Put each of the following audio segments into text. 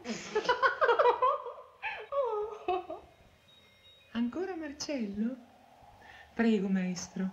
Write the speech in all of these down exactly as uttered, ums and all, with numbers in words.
Ancora Marcello? Prego, maestro.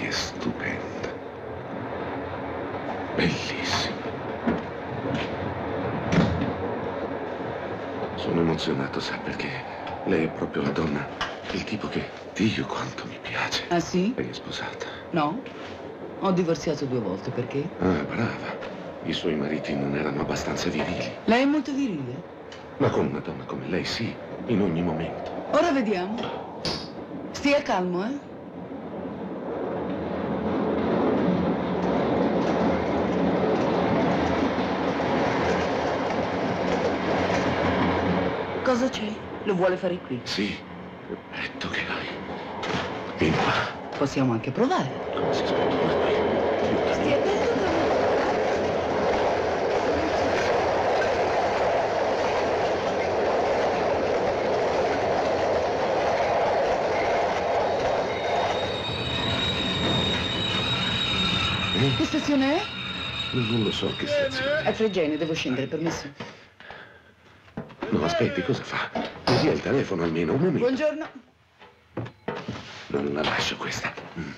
è stupenda. Bellissima. Sono emozionato, sa perché? Lei è proprio la donna, il tipo che... Dio, quanto mi piace. Ah, sì? Lei è sposata? No. Ho divorziato due volte, perché? Ah, brava. I suoi mariti non erano abbastanza virili. Lei è molto virile. Ma con una donna come lei, sì, in ogni momento. Ora vediamo. Stia calmo, eh? Cosa c'è? Lo vuole fare qui? Sì, che petto che hai. Vieni qua. Possiamo anche provare. Come si aspetta qua qui? Stia attento. Che stazione è? Non lo so che stazione. È Fregene, devo scendere, permesso? No, aspetti, cosa fa? Mi dia il telefono almeno, un momento. Buongiorno. Non la lascio questa. Mm.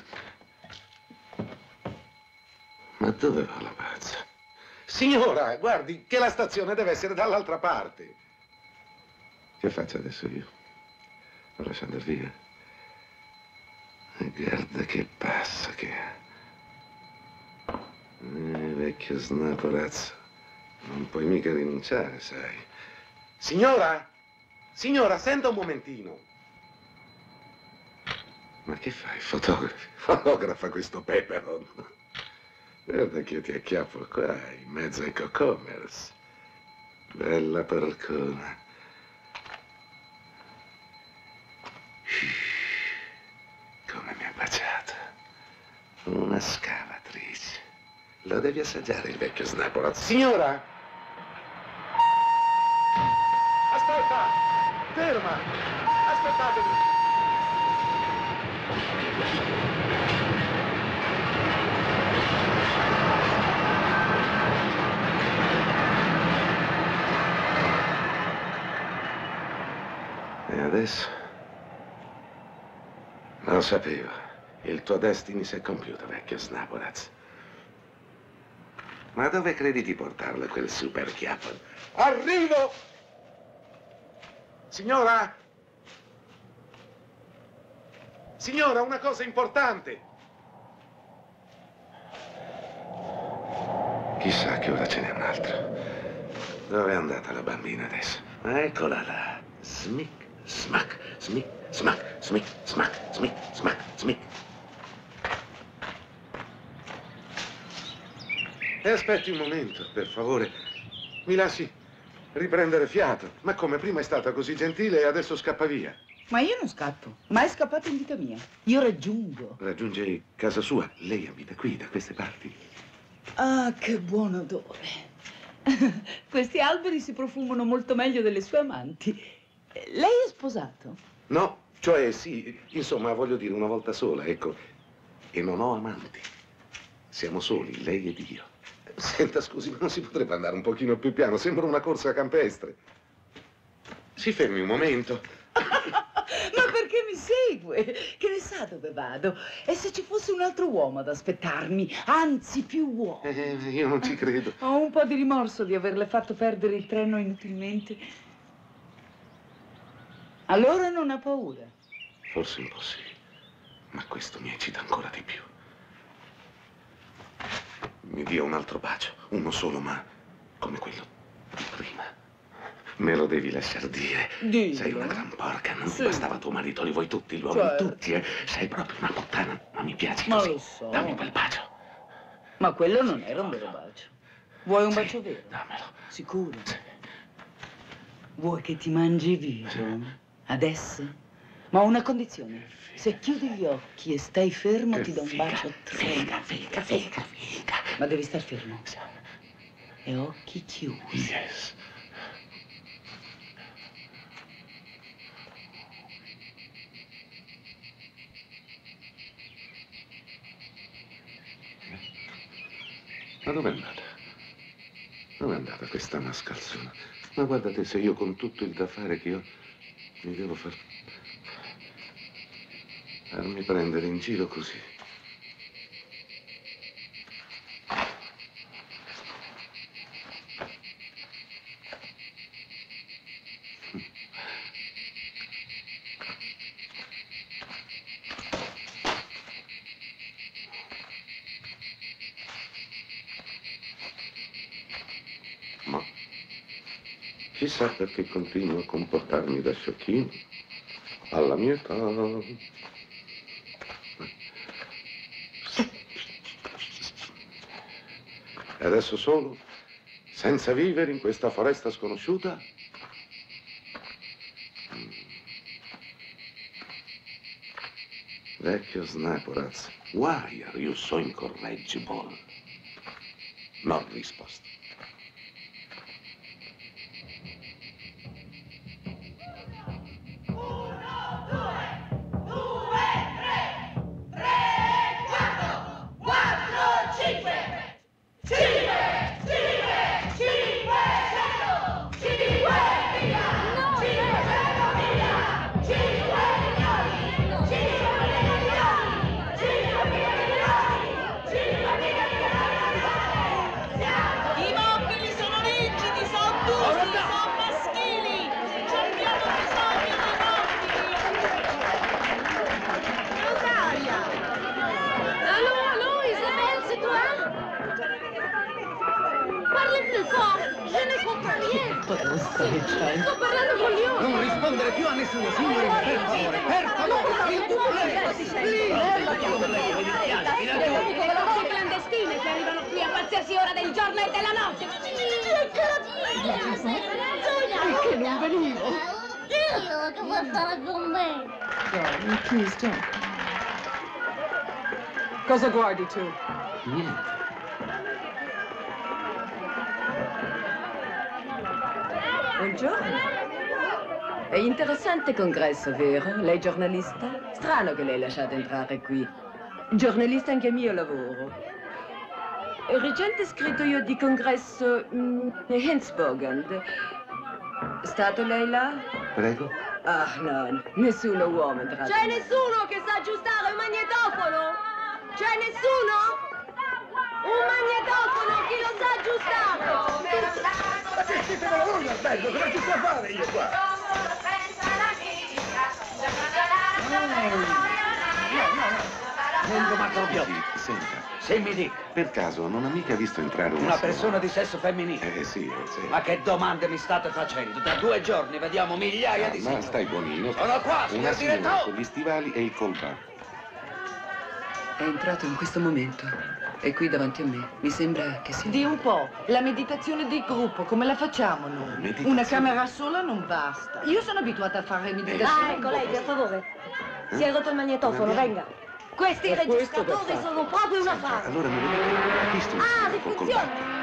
Ma dove va la pazza? Signora, guardi che la stazione deve essere dall'altra parte. Che faccio adesso io? Lo lascio andare via? E guarda che passa che ha. Eh, vecchio snaporazzo. Non puoi mica rinunciare, sai. Signora! Signora, senta un momentino. Ma che fai? Fotografi? Fotografa questo peperon. Guarda che io ti acchiappo qua, in mezzo ai cocomers. Bella porcona. Come mi ha baciato. Una scavatrice. Lo devi assaggiare il vecchio snaporazzo. Signora! Aspetta! Ferma! Aspettatemi! E adesso? Lo sapevo. Il tuo destino si è compiuto, vecchio snaporazzo. Ma dove credi di portarlo quel super chiappo? Arrivo! Signora? Signora, una cosa importante. Chissà che ora ce n'è un altro. Dove è andata la bambina adesso? Eccola là. Smic, smac, smic, smac, smic, smac, smic, smac, smic. E aspetti un momento, per favore. Mi lasci riprendere fiato. Ma come, prima è stata così gentile e adesso scappa via? Ma io non scappo. Mai scappato in vita mia. Io raggiungo. Raggiunge casa sua. Lei abita qui, da queste parti. Ah, che buon odore. Questi alberi si profumano molto meglio delle sue amanti. Lei è sposato? No, cioè sì, insomma, voglio dire una volta sola, ecco. E non ho amanti. Siamo soli, lei ed io. Senta, scusi, ma non si potrebbe andare un pochino più piano? Sembra una corsa campestre. Si fermi un momento. Ma perché mi segue? Che ne sa dove vado? E se ci fosse un altro uomo ad aspettarmi? Anzi, più uomini. Eh, io non ci credo. Ho un po' di rimorso di averle fatto perdere il treno inutilmente. Allora non ha paura? Forse un po' sì, ma questo mi eccita ancora di più. Mi dia un altro bacio, uno solo, ma come quello di prima. Me lo devi lasciar dire. Dillo. Sei una gran porca, non Sì. ti bastava tuo marito, li vuoi tutti gli uomini, Certo. tutti, eh? Sei proprio una puttana, ma mi piaci Ma così. lo so. Dammi quel bacio. Ma quello non era un vero bacio. Vuoi un Sì, bacio vero? dammelo. Sicuro? Sì. Vuoi che ti mangi vivo? Adesso? Ma ho una condizione. Se chiudi gli occhi e stai fermo, Che ti do un figa, bacio a tre. figa, figa, figa, figa. Ma devi star fermo. E occhi chiusi. Yes. Ma dove è andata? Dove è andata questa mascalzona? Ma guardate, se io con tutto il da fare che ho mi devo far... farmi prendere in giro così. Chissà perché continuo a comportarmi da sciocchino alla mia età. E adesso solo, senza vivere in questa foresta sconosciuta? Vecchio Snaporaz, why are you so incorrigible? Non risposta. Sto parlando con gli occhi! Non rispondere più a nessuno, signorina, per favore, per favore, s'il vous Veloci clandestine che arrivano qui a qualsiasi ora del giorno e della notte! Perché non venivo? Io che vuoi stare con me? Darling, please don't. Cosa guardi tu? Niente. Buongiorno. È interessante congresso, vero? Lei giornalista? Strano che lei lasciate entrare qui. Giornalista anche mio lavoro. Recente scritto io di congresso mm, Hensbogand. Stato lei là? Prego? Ah, no, nessuno uomo entrato. C'è nessuno che sa aggiustare un magnetofono? C'è nessuno? Un magnetofono, chi lo sa aggiustare? Ma che siete voi, aspetta, cosa ci sto a fare io qua? No, no, no. Vengo macrobio. Senta, Se mi dica, per caso non ha mica visto entrare una, una signora? persona di sesso femminile. Eh sì, eh, sì. Ma che domande mi state facendo? Da due giorni vediamo migliaia di Ma signori. stai buonino. Sono qua, signor Una signora direttore. con gli stivali e il colbacco. È entrato in questo momento. È qui davanti a me. Mi sembra che sia... Di un po'. La meditazione di gruppo, come la facciamo noi? Meditazione. Una camera sola non basta. Io sono abituata a fare meditazione. Ah, ecco lei, per favore. Si è rotto il magnetofono, Andiamo. venga. Questi E questo registratori che fa? sono proprio una Senta, fase. allora mi vedete, ha visto un Ah, signore di col funzione. colbacco?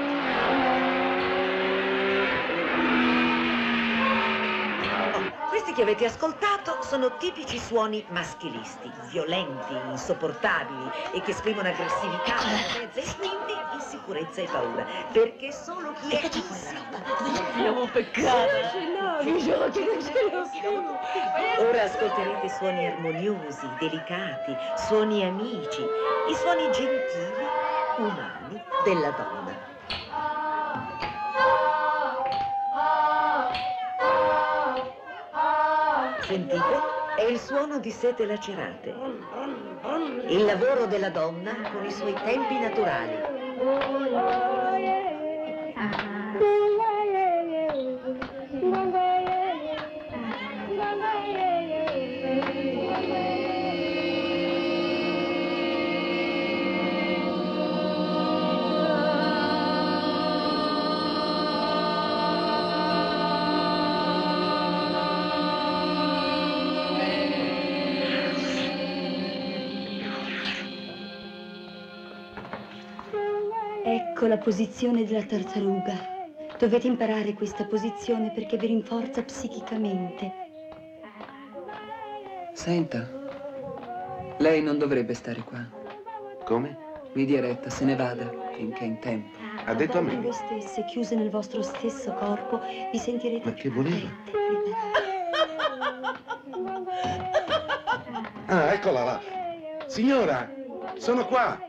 Questi che avete ascoltato sono tipici suoni maschilisti, violenti, insopportabili e che esprimono aggressività, mezza istinti, insicurezza e paura. Perché solo chi è Abbiamo peccato. Ora ascolterete suoni armoniosi, delicati, suoni amici, i suoni gentili, umani della donna. Sentite? È il suono di sete lacerate. Il lavoro della donna con i suoi tempi naturali. Ecco la posizione della tartaruga. Dovete imparare questa posizione perché vi rinforza psichicamente. Senta, lei non dovrebbe stare qua. Come? Mi dia retta, se ne vada, finché è in tempo. Ha detto a me? Voi stesse, chiuse nel vostro stesso corpo, vi sentirete Ma che più voleva? attente, liberate. Ah, eccola là. Signora, sono qua.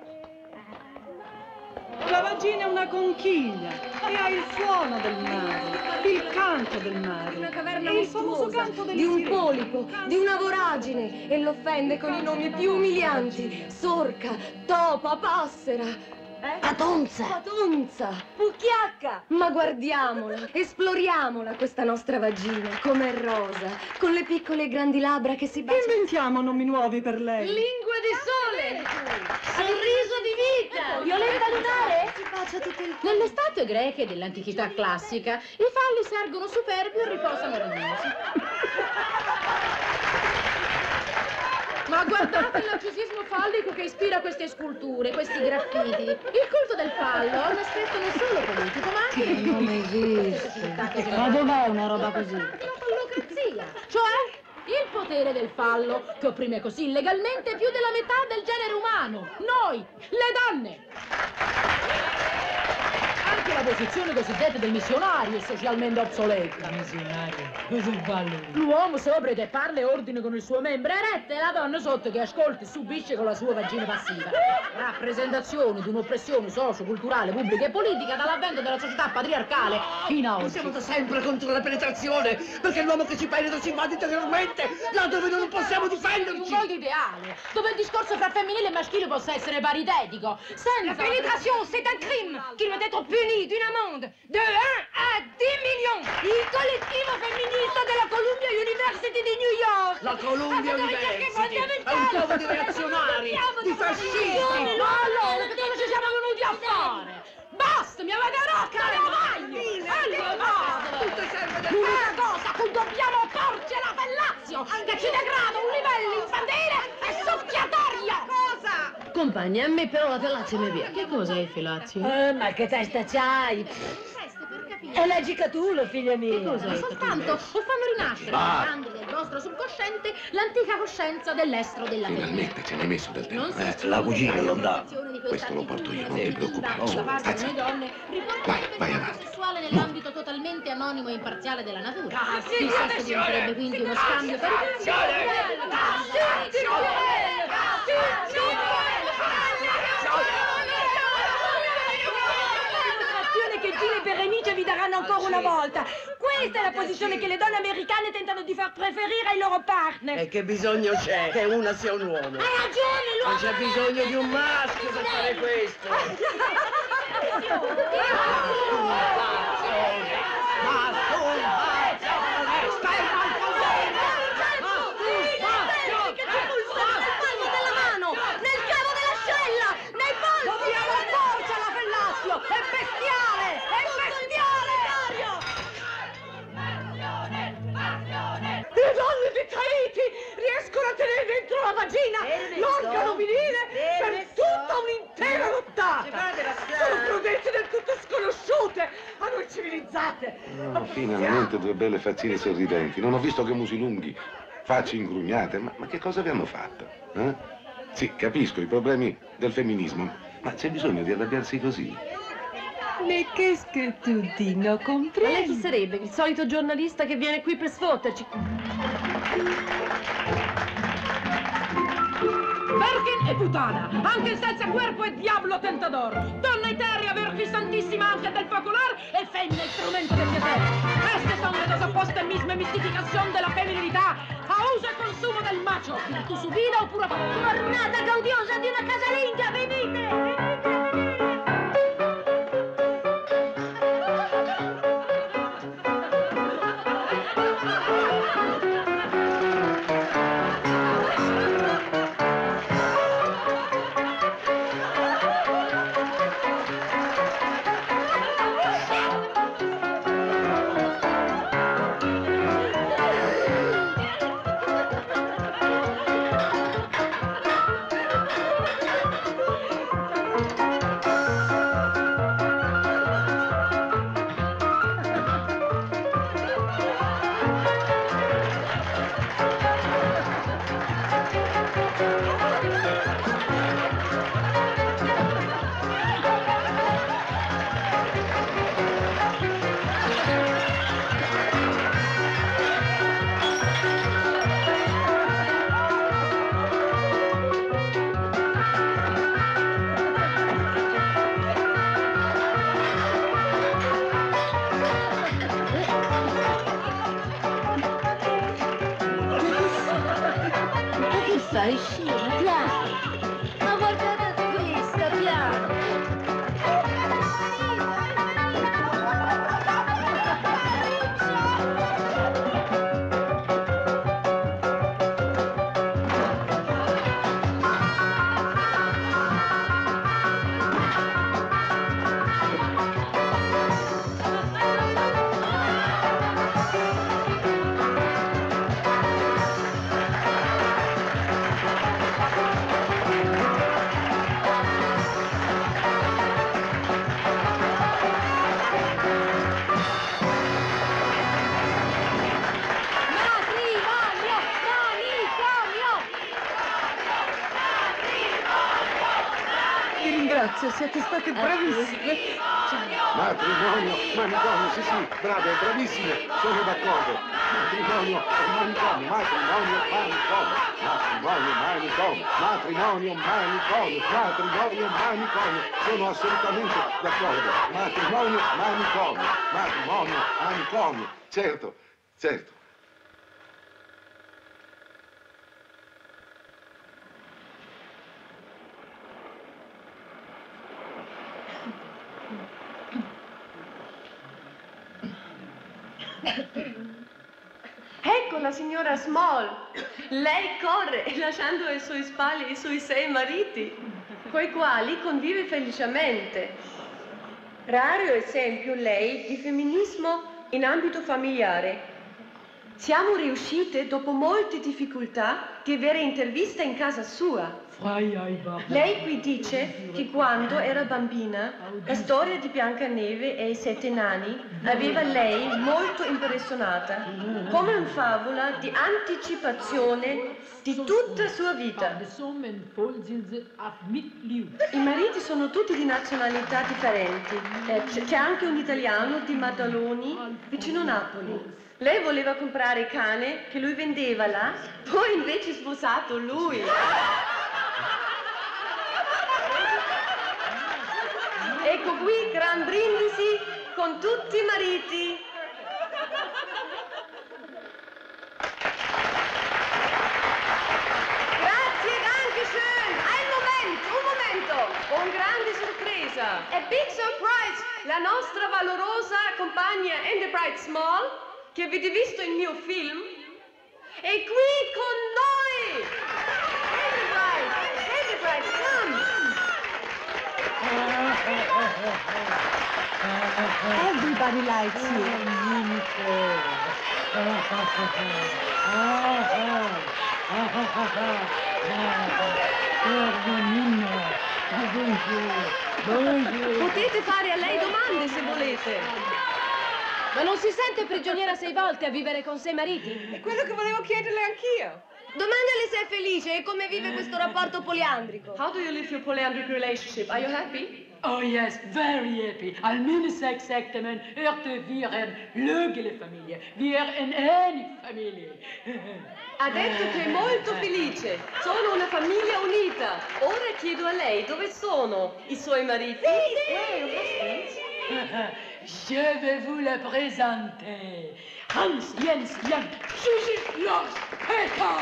La vagina è una conchiglia e ha il suono del mare, il canto del mare. Una caverna e il famoso mostruosa, canto delle di un sirene. polipo, di una voragine, e l'offende con i nomi più umilianti: sorca, topa, passera. Eh? Patonza! Patonza! Pucchiacca! Ma guardiamola, esploriamola questa nostra vagina, com'è rosa, con le piccole e grandi labbra che si baciano. Inventiamo nomi nuovi per lei. Lingua di sole! Sorriso di vita! Violetta lunare? Si bacia tutto il... Nelle statue greche dell'antichità classica, i falli sergono superbi e riposano ragnosi. Ma guardate il narcisismo fallico che ispira queste sculture, questi graffiti. Il culto del fallo ha un aspetto non solo politico, ma anche... Non esiste. Ma dov'è una roba così? La fallocrazia, cioè il potere del fallo, che opprime così illegalmente più della metà del genere umano. Noi, le donne. Anche la posizione cosiddetta del missionario è socialmente obsoleta. Missionario, cosa fallo? L'uomo sopra che parla e ordina con il suo membro eretto e la donna sotto che ascolta e subisce con la sua vagina passiva. Rappresentazione di un'oppressione socio-culturale, pubblica e politica dall'avvento della società patriarcale fino a oggi. Siamo da sempre contro la penetrazione, perché l'uomo che ci penetra ci invade interiormente, là dove non possiamo Un difenderci. mondo ideale, dove il discorso fra femminile e maschile possa essere paritetico, senza... La pénétration, c'est un crime qui doit être puni d'une amende de un à dix millions. Il collettivo femminista della Columbia University di New York. La Columbia University è un covo di reazionari, di fascisti. No, allora, che cosa ci siamo venuti a fare? Basta, mi avete rotto le ovaie! Tutto serve del L'unica cosa a cui dobbiamo opporci è la fellazio, che ci degrada un livello infantile e succhiatorio! Cosa? Compagni, a me però la fellazio mi piace. Che cos'è il felazio? Eh, ma che testa c'hai? È la gicatulo, figlia mia. Che cos'è? Soltanto o fanno rinascere Bah. nel del vostro subconsciente l'antica coscienza dell'estro della Finalmente ce n'hai messo del tempo. Non si Eh, esclude la cucina che non dà. l'applicazione di Questo lo porto io, non ti preoccupare. Da parte Stazza. delle donne riporta Vai, il vai pensiero avanti. sessuale nell'ambito totalmente anonimo e imparziale della natura. Il sesso attenzione! diventerebbe quindi uno scambio per Che Gilles e Berenice vi daranno ancora una volta. Questa è la posizione che le donne americane tentano di far preferire ai loro partner. E che bisogno c'è che una sia un uomo? Hai ragione, Non l'uomo! c'è bisogno di un maschio per fare questo. Nel cavo dell'ascella, nei polsi! Dobbiamo porci alla fellazio! È bestiale! È bestiale! Le donne di Tahiti riescono a tenere dentro la vagina l'organo vinile per tutta un'intera nottata! Sono prudenze del tutto sconosciute a noi civilizzate! Oh, finalmente due belle faccine sorridenti. Non ho visto che musi lunghi, facce ingrugnate. Ma, ma che cosa vi hanno fatto? Eh? Sì, capisco i problemi del femminismo, ma c'è bisogno di arrabbiarsi così. Mais qu'est-ce que tu dis? Non Ma lei chi comprendo. sarebbe? Il solito giornalista che viene qui per sfotterci. Virgin e puttana, anche senza cuerpo e diavolo tentador. Donna eterea, virgin santissima, ángel del focolar e femmina, instrumento del piacere. Queste sono le dos opposte misme mistificación de la feminilità, a uso e consumo del macho, virtù subida oppure Tornata gaudiosa di una casalinga, venite! Venite! Fai scena, piano. Ma guardate questa, piano. Grazie, siete state bravissime. Matrimonio, manicomio, sì sì, brave, bravissime, sono d'accordo. Matrimonio e manicomio, matrimonio e manicomio, matrimonio e manicomio, matrimonio e manicomio, matrimonio e manicomio, sono assolutamente d'accordo. Matrimonio e manicomio, matrimonio e manicomio, certo, certo. Ecco la signora Small. Lei corre lasciando ai suoi spalle i suoi sei mariti, coi quali convive felicemente. Raro esempio lei di femminismo in ambito familiare. Siamo riuscite, dopo molte difficoltà, di avere interviste in casa sua. Lei qui dice che quando era bambina, la storia di Biancaneve e i sette nani aveva lei molto impressionata, come una favola di anticipazione di tutta la sua vita. I mariti sono tutti di nazionalità differenti. Eh, C'è anche un italiano di Maddaloni, vicino Napoli. Lei voleva comprare il cane che lui vendeva là, poi invece sposato lui. Ecco qui, gran brindisi con tutti i mariti. Grazie, danke schön. Ein momento, un momento. Con grande sorpresa. A big surprise. La nostra valorosa compagna Enterprise Small, che avete visto il mio film, è qui con noi! Enterprise! Enterprise, come! Everybody likes you. Potete fare a lei domande se volete. Ma non si sente prigioniera sei volte a vivere con sei mariti? È quello che volevo chiederle anch'io. Domandale se è felice e come vive questo rapporto poliandrico. How do you live your polyandric relationship? Are you happy? Oh yes, very happy. Almeno seks echten hörte wir en lögele famiglie. Wir en en famiglie. Ha detto che è molto felice. Sono una famiglia unita. Ora chiedo a lei dove sono i suoi mariti. Je vais vous le présenter. Hans, Jens, Jan, Susi, Lars, Peter!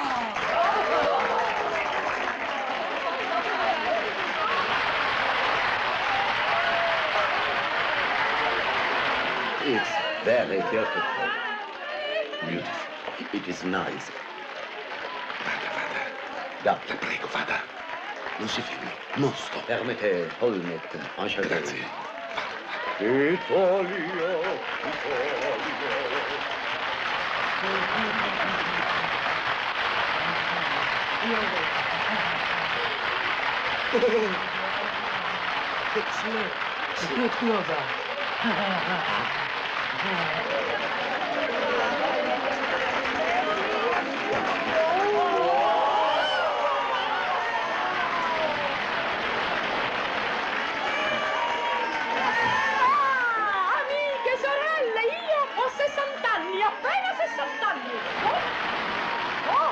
It's very beautiful. Beautiful. It is nice. Vada, vada. Da. La prego, vada. Non si fermi, non sto. Permette Holmet, enchanté. Grazie. Italia, Appena sessanta anni! Oh! Oh!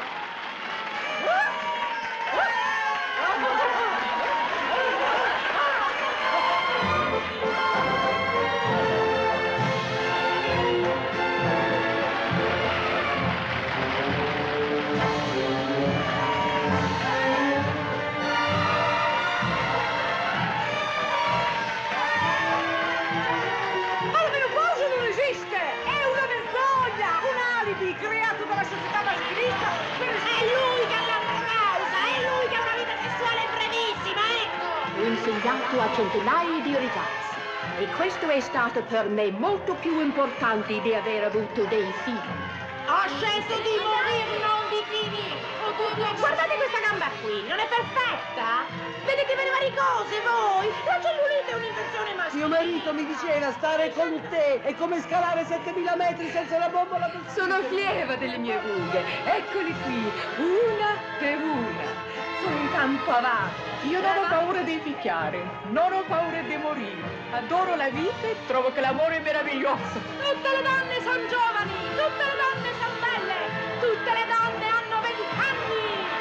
Almeno Boso non esiste! È una vergogna! Un alibi creato dalla società maschilista per... È lui che ha la causa! È lui che ha una vita sessuale brevissima, ecco! Ho insegnato a centinaia di ragazzi e questo è stato per me molto più importante di aver avuto dei figli. Ho scelto di morire, non di finire! Guardate questa gamba qui, non è perfetta? Vedete bene varie cose voi? La cellulite è un'invenzione maschile! Mio marito mi diceva stare con te è come scalare settemila metri senza la bombola del... Sono fiera delle mie rughe. Eccoli qui, una per una. Sono un campo avanti. Io non ho paura di picchiare, non ho paura di morire. Adoro la vita e trovo che l'amore è meraviglioso. Tutte le donne sono giovani, tutte le donne sono belle, tutte le donne hanno vent'anni.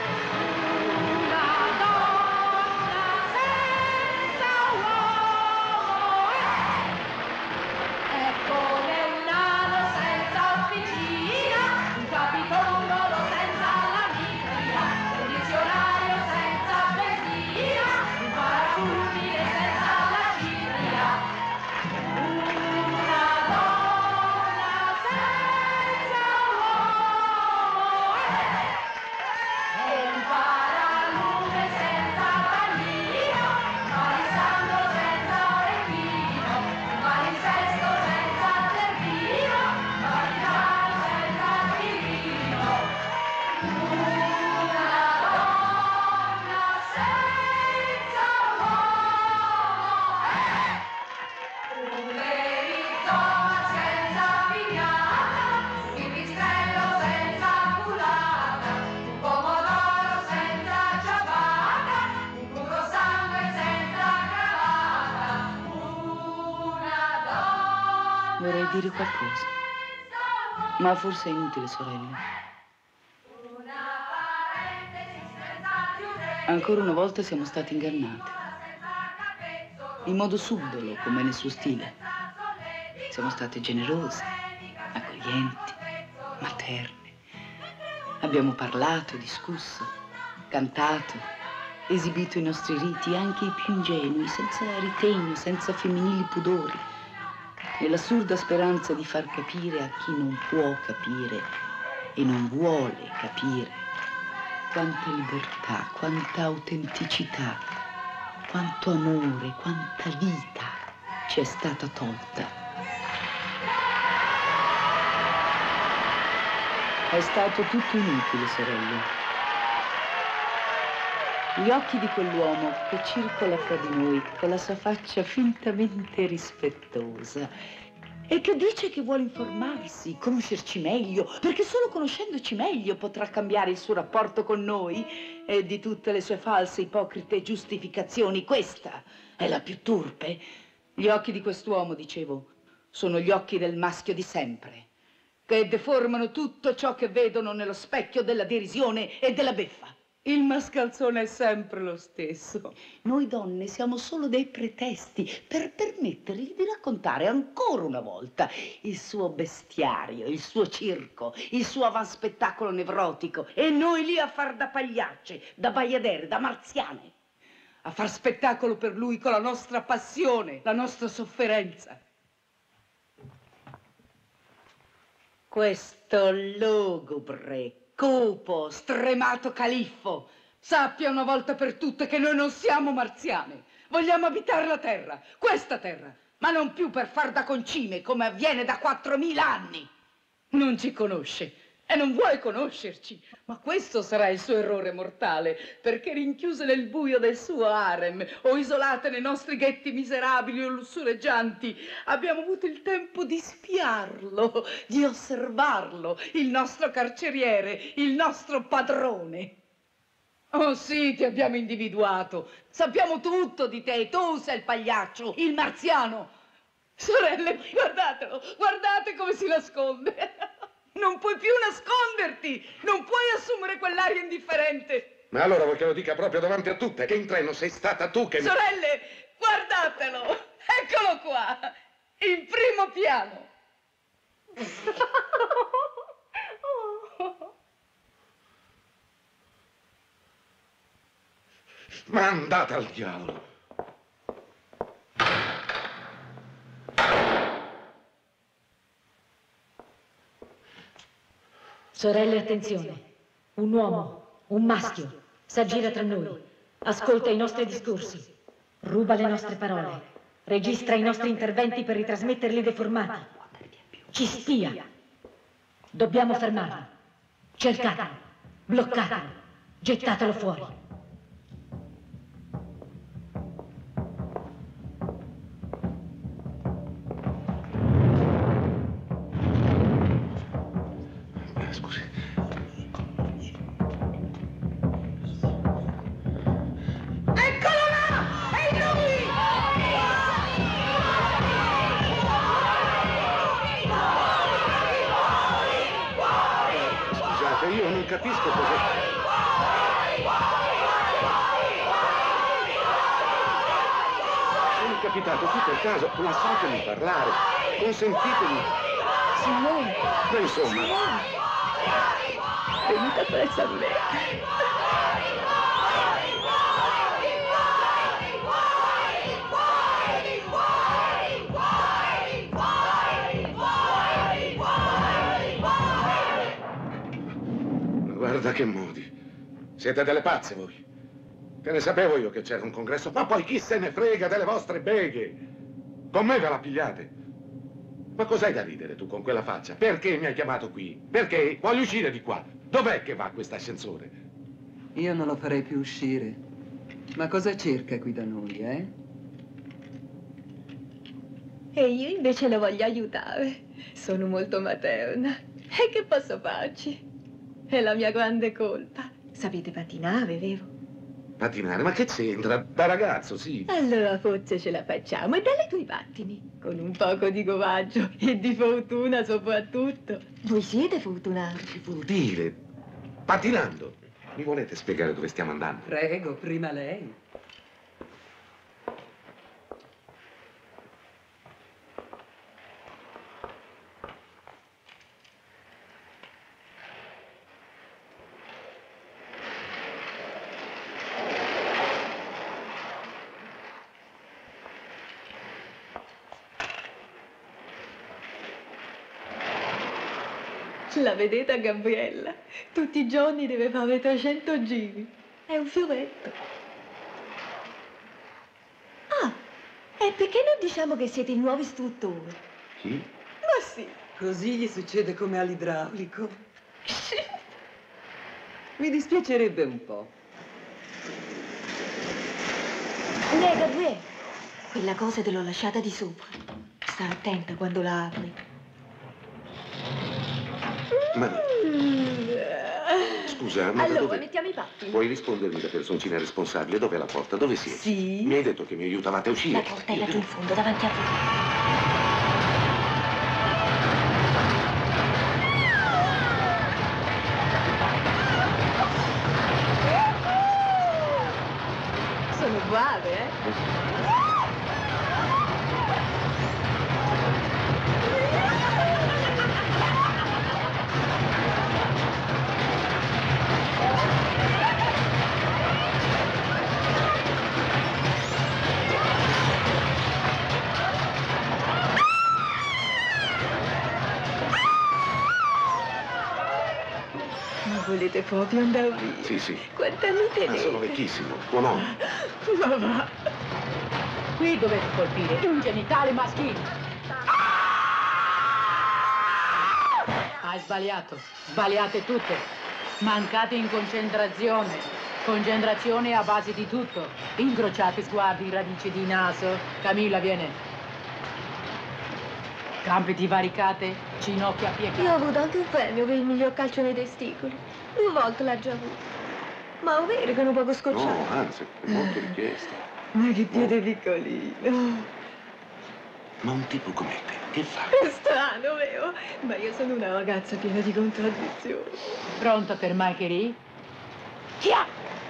Una donna senza uomo è come un nano senza officina, un capitolo senza lamina, un dizionario senza benzina, un paracadute senza la cipria. Una donna senza uomo è un paralume senza pannino, un palisandro senza orecchino, un palinsesto senza zerbino, un palinaro senza tirino. Una donna senza uomo è un meritoma senza pignata, un pipistrello senza culata, un pomodoro senza ciabatta, un burro sangue senza cravatta. Una donna Vorrei dire qualcosa, ma forse è inutile, sorelle. Ancora una volta siamo stati ingannati. In modo subdolo, come nel suo stile. Siamo state generose, accoglienti, materne. Abbiamo parlato, discusso, cantato, esibito i nostri riti, anche i più ingenui, senza ritegno, senza femminili pudori, nell'assurda speranza di far capire a chi non può capire e non vuole capire quanta libertà, quanta autenticità, quanto amore, quanta vita ci è stata tolta. È stato tutto inutile, sorelle. Gli occhi di quell'uomo che circola fra di noi con la sua faccia fintamente rispettosa e che dice che vuole informarsi, conoscerci meglio, perché solo conoscendoci meglio potrà cambiare il suo rapporto con noi. E di tutte le sue false, ipocrite giustificazioni, questa è la più turpe. Gli occhi di quest'uomo, dicevo, sono gli occhi del maschio di sempre, che deformano tutto ciò che vedono nello specchio della derisione e della beffa. Il mascalzone è sempre lo stesso. Noi donne siamo solo dei pretesti per permettergli di raccontare ancora una volta il suo bestiario, il suo circo, il suo avanspettacolo nevrotico, e noi lì a far da pagliacce, da baiadere, da marziane, a far spettacolo per lui con la nostra passione, la nostra sofferenza. Questo lugubre, cupo, stremato califfo sappia una volta per tutte che noi non siamo marziane. Vogliamo abitare la terra, questa terra, ma non più per far da concime come avviene da quattromila anni. Non ci conosce e non vuole conoscerci, ma questo sarà il suo errore mortale, perché rinchiuse nel buio del suo harem o isolate nei nostri ghetti miserabili o lussureggianti abbiamo avuto il tempo di spiarlo, di osservarlo, il nostro carceriere, il nostro padrone. Oh sì, ti abbiamo individuato, sappiamo tutto di te, tu sei il pagliaccio, il marziano. Sorelle, guardatelo, guardate come si nasconde. Non puoi più nasconderti, non puoi assumere quell'aria indifferente. Ma allora vuoi che lo dica proprio davanti a tutte, che in treno sei stata tu che... Sorelle, guardatelo, eccolo qua, in primo piano. Ma andate al diavolo. Sorelle, attenzione. Un uomo, un maschio, s'aggira tra noi. Ascolta i nostri discorsi. Ruba le nostre parole. Registra i nostri interventi per ritrasmetterli deformati. Ci spia. Dobbiamo fermarlo. Cercatelo. Bloccatelo. Gettatelo fuori. Ecco capisco cos'è. Sono capitato qui per caso, lasciatemi parlare, consentitemi. Simone! Ma insomma... Simone! Venite presso a me. Guarda che modi. Siete delle pazze voi. Che ne sapevo io che c'era un congresso, ma poi chi se ne frega delle vostre beghe? Con me ve la pigliate. Ma cos'hai da ridere tu con quella faccia? Perché mi hai chiamato qui? Perché? Voglio uscire di qua. Dov'è che va quest'ascensore? Io non lo farei più uscire. Ma cosa cerca qui da noi, eh? E io invece lo voglio aiutare. Sono molto materna. E che posso farci? È la mia grande colpa. Sapete pattinare, vero? Pattinare? Ma che c'entra? Da ragazzo, sì. Allora forse ce la facciamo. E dalle tue pattini. Con un poco di coraggio e di fortuna soprattutto. Voi siete fortunati. Che vuol dire? Pattinando. Mi volete spiegare dove stiamo andando? Prego, prima lei. La vedete a Gabriella? Tutti i giorni deve fare trecento giri. È un fioretto. Ah, e perché non diciamo che siete il nuovo istruttore? Chi? Ma sì. Così gli succede come all'idraulico. Mi dispiacerebbe un po'. Lei, Gabriella, quella cosa te l'ho lasciata di sopra. Sta attenta quando la apri. Ma... Scusa, ma Allora, dove... mettiamo i pattini. Puoi rispondermi da personcina responsabile? Dov'è la porta? Dove siete? Sì. Mi hai detto che mi aiutavate a uscire. La porta è laggiù in fondo, davanti a voi. Sono brave, eh? Volete proprio andare via? Sì, sì. Quanti anni tenete? Ma sono vecchissimo, buon uomo. Ma va. Qui dovete colpire un genitale maschile. Hai sbagliato. Sbagliate tutte. Mancate in concentrazione. Concentrazione a base di tutto. Incrociate sguardi, radici di naso. Camilla, viene. Gambe divaricate, ginocchia piegate. Io ho avuto anche un premio per il miglior calcio nei testicoli. Due volte l'ha già avuto. Ma è vero che non poco scocciato. No, anzi, è molto richiesto. Ma che piede piccolino. Ma un tipo come te, che fa? È strano, vero? Ma io sono una ragazza piena di contraddizioni. Pronta per Marguerite? Chia!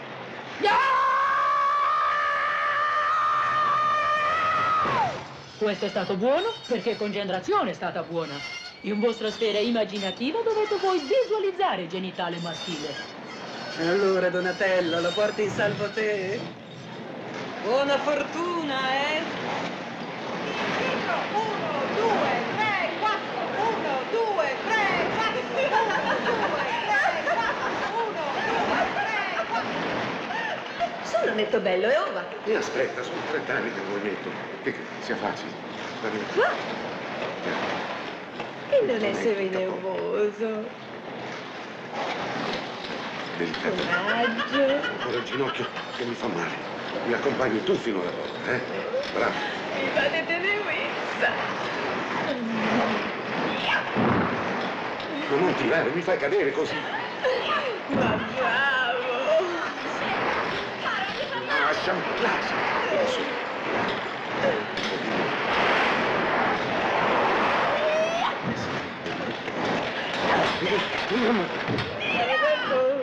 Questo è stato buono perché concentrazione è stata buona. In vostra sfera immaginativa dovete voi visualizzare il genitale maschile. Allora, Donatello, lo porti in salvo te? Buona fortuna, eh? Uno, due, tre, quattro, uno, due, tre, quattro, uno, due, tre, quattro, uno, due, tre, quattro. Sono netto bello, è ora. E aspetta, sono trent'anni che non lo metto. Che sia facile. Ma... E non essere nervoso. Delicato. Coraggio. Ancora il ginocchio che mi fa male. Mi accompagni tu fino alla porta, eh? Bravo. Mi fate tenerezza. Ma non tirare, mi fai cadere così. Ma bravo. Lasciami, lasciami. Adesso. Vieni con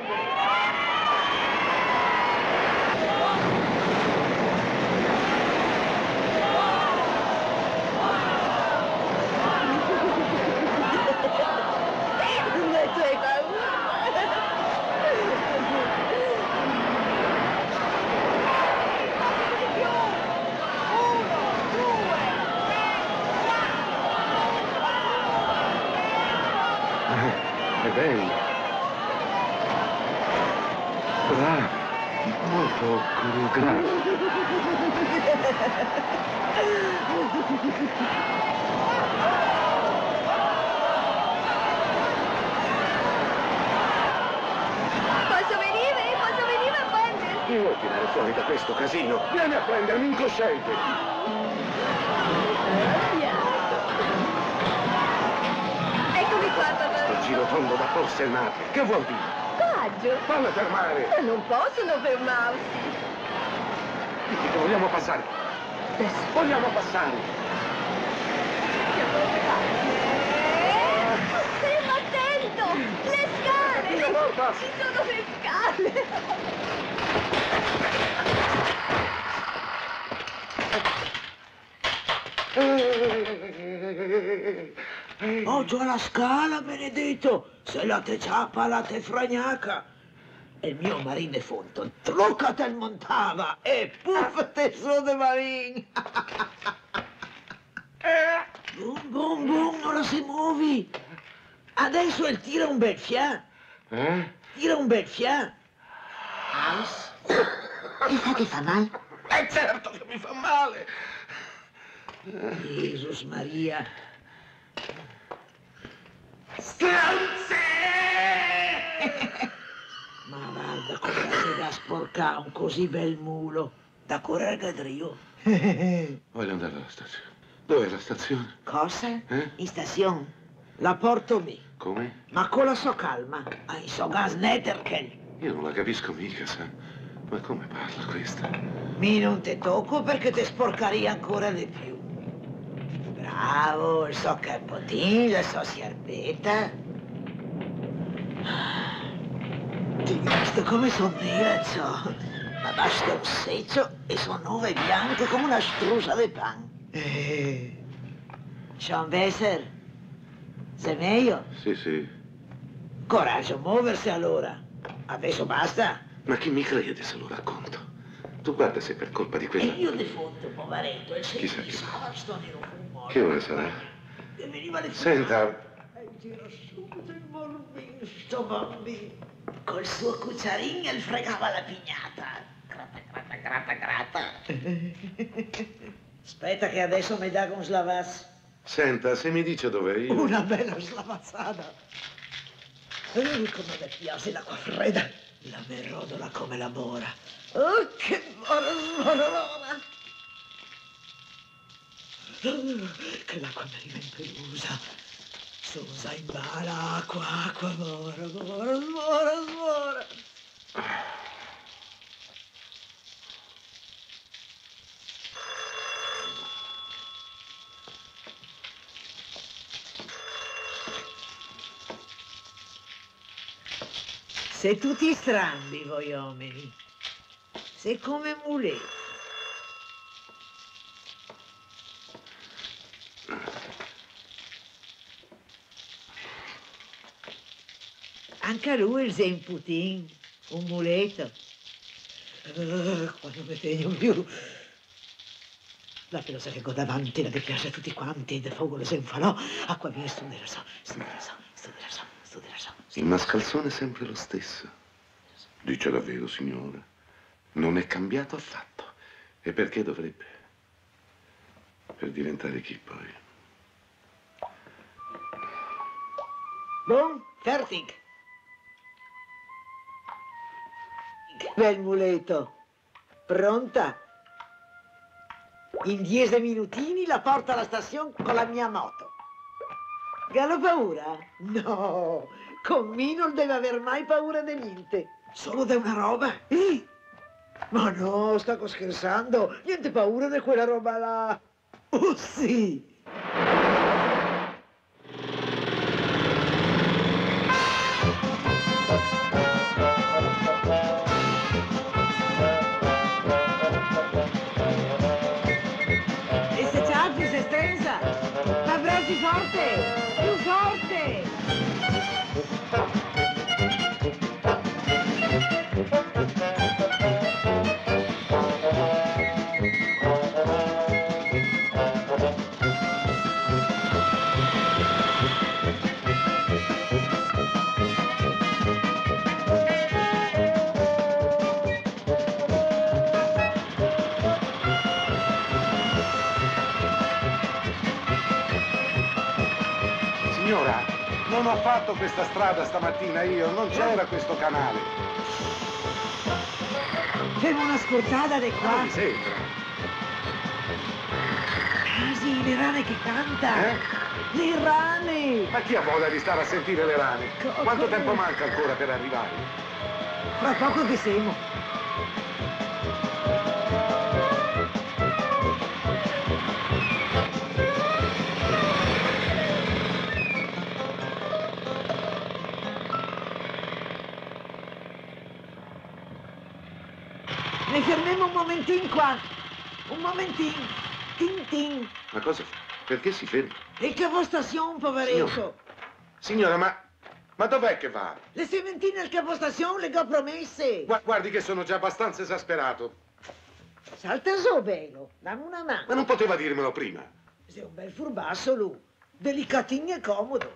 grave. Posso venire? Posso venire a prenderti? Mi vuoi tirare fuori da questo casino? Vieni a prendermi incosciente! Eccomi qua, papà. Sto giro tondo da forsennati. Che vuol dire? Coraggio. Falla fermare! Ma non possono fermarsi. Dici che vogliamo passare. Vogliamo passare. Stai attento! Le scale! Chi la porta? Ci sono le scale! Oh, giù alla scala, benedetto! Se la te ciappa, la te fragnaca! E il mio marine fonto, trucca te montava e puff te su de marin! Bum, bum, bum, non la si muovi! Adesso il tira un bel fià! Eh? Tira un bel fià! House? Ti fa, ti fa male? Eh certo che mi fa male! Jesus Maria! Stronze! Ma guarda come si da sporcare un così bel mulo. Da correre gadrio. Voglio andare alla stazione. Dov'è la stazione? Cosa? Eh? In stazione. La porto lì. Come? Ma con la so calma. In so gas netterken. Io non la capisco mica, sa. Ma come parla questa? Mi non te tocco perché ti sporcaria ancora di più. Bravo, il so capotin, la so sierbetta. Ti visto come sono nera, ciò. Ma basta un seccio e sono nuove bianche come una strusa di pan. Eh. Sean Besser, sei meglio? Sì, sì. Coraggio, muoversi allora. Adesso basta. Ma chi mi crede se lo racconto? Tu guarda se per colpa di E quella... io di fondo, poveretto, e Chissà se che- mi sto nero fumo. Che ora sarà? E veniva le Senta, E tira subito il morbino, sto bambino. Col suo cucciarino e fregava la pignata. Gratta, gratta, gratta, gratta. Aspetta che adesso mi dà con slavazzo. senta, se mi dice dov'è io... Una bella slavazzata. Uh, come mi piace l'acqua fredda. La me rodola come la mora. Oh, che buona smorolona! Uh, che l'acqua mi rimane pelusa. Susa in bala, acqua, acqua, mora, mora, mora, mora. Se tutti strambi voi uomini, sei come muletti. Anche a lui il Zen Putin, un muletto. Uh, quando mi tegno più. La filosa che go davanti, la che piace a tutti quanti, del fuoco lo senfalò, acqua mia, studierà so, studierà so, studierà so, studierà so. Il mascalzone è sempre lo stesso. Dice davvero, signora. Non è cambiato affatto. E perché dovrebbe? Per diventare chi poi? Buon, fertig. Che bel muletto. Pronta? In dieci minutini la porto alla stazione con la mia moto. Gallo paura? No, con me non deve aver mai paura di niente. Solo di una roba. Eh? Ma no, sto scherzando. Niente paura di quella roba là. Oh sì. E se ciappi, se stensa. Abbracci forte, più forte. Non ho fatto questa strada stamattina io, non c'era questo canale. C'è una scorciata di qua. Non mi sembra. Ah sì, le rane che canta. Eh? Le rane! Ma chi ha voglia di stare a sentire le rane? Co- Quanto come? tempo manca ancora per arrivare? Fra poco che siamo. Ne fermiamo un momentino qua. Un momentino. Tin tin. Ma cosa fa? Perché si ferma? Il capostazione, poveretto. Signora, signora, ma, ma dov'è che va? Le sementine al capostazione le ho promesse. Gua- guardi che sono già abbastanza esasperato. Salta su, bello. Dammi una mano. Ma non poteva dirmelo prima. Sei un bel furbasso, lui. Delicatino e comodo.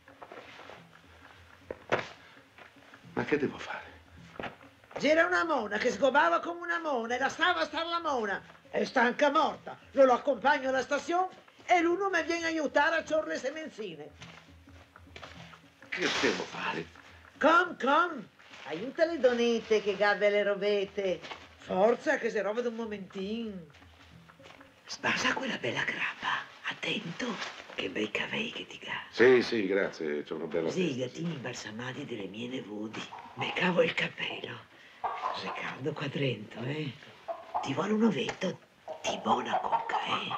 Ma che devo fare? C'era una mona che sgobava come una mona e la stava a star la mona. È stanca morta. Io lo accompagno alla stazione e l'uno mi viene a aiutare a cior le semenzine. Che devo fare? Com, com. Aiuta le donette che gabbia le robette. Forza, che se roba da un momentino. Sbasa quella bella grappa. Attento. Che bei cavei che ti ga. Sì, sì, grazie, c'è una bella Sì, i testa, gattini imbalsamati delle mie nevudi. Me cavo il cappello. Sei caldo qua dentro, eh? Ti vuole un ovetto di buona cocca, eh?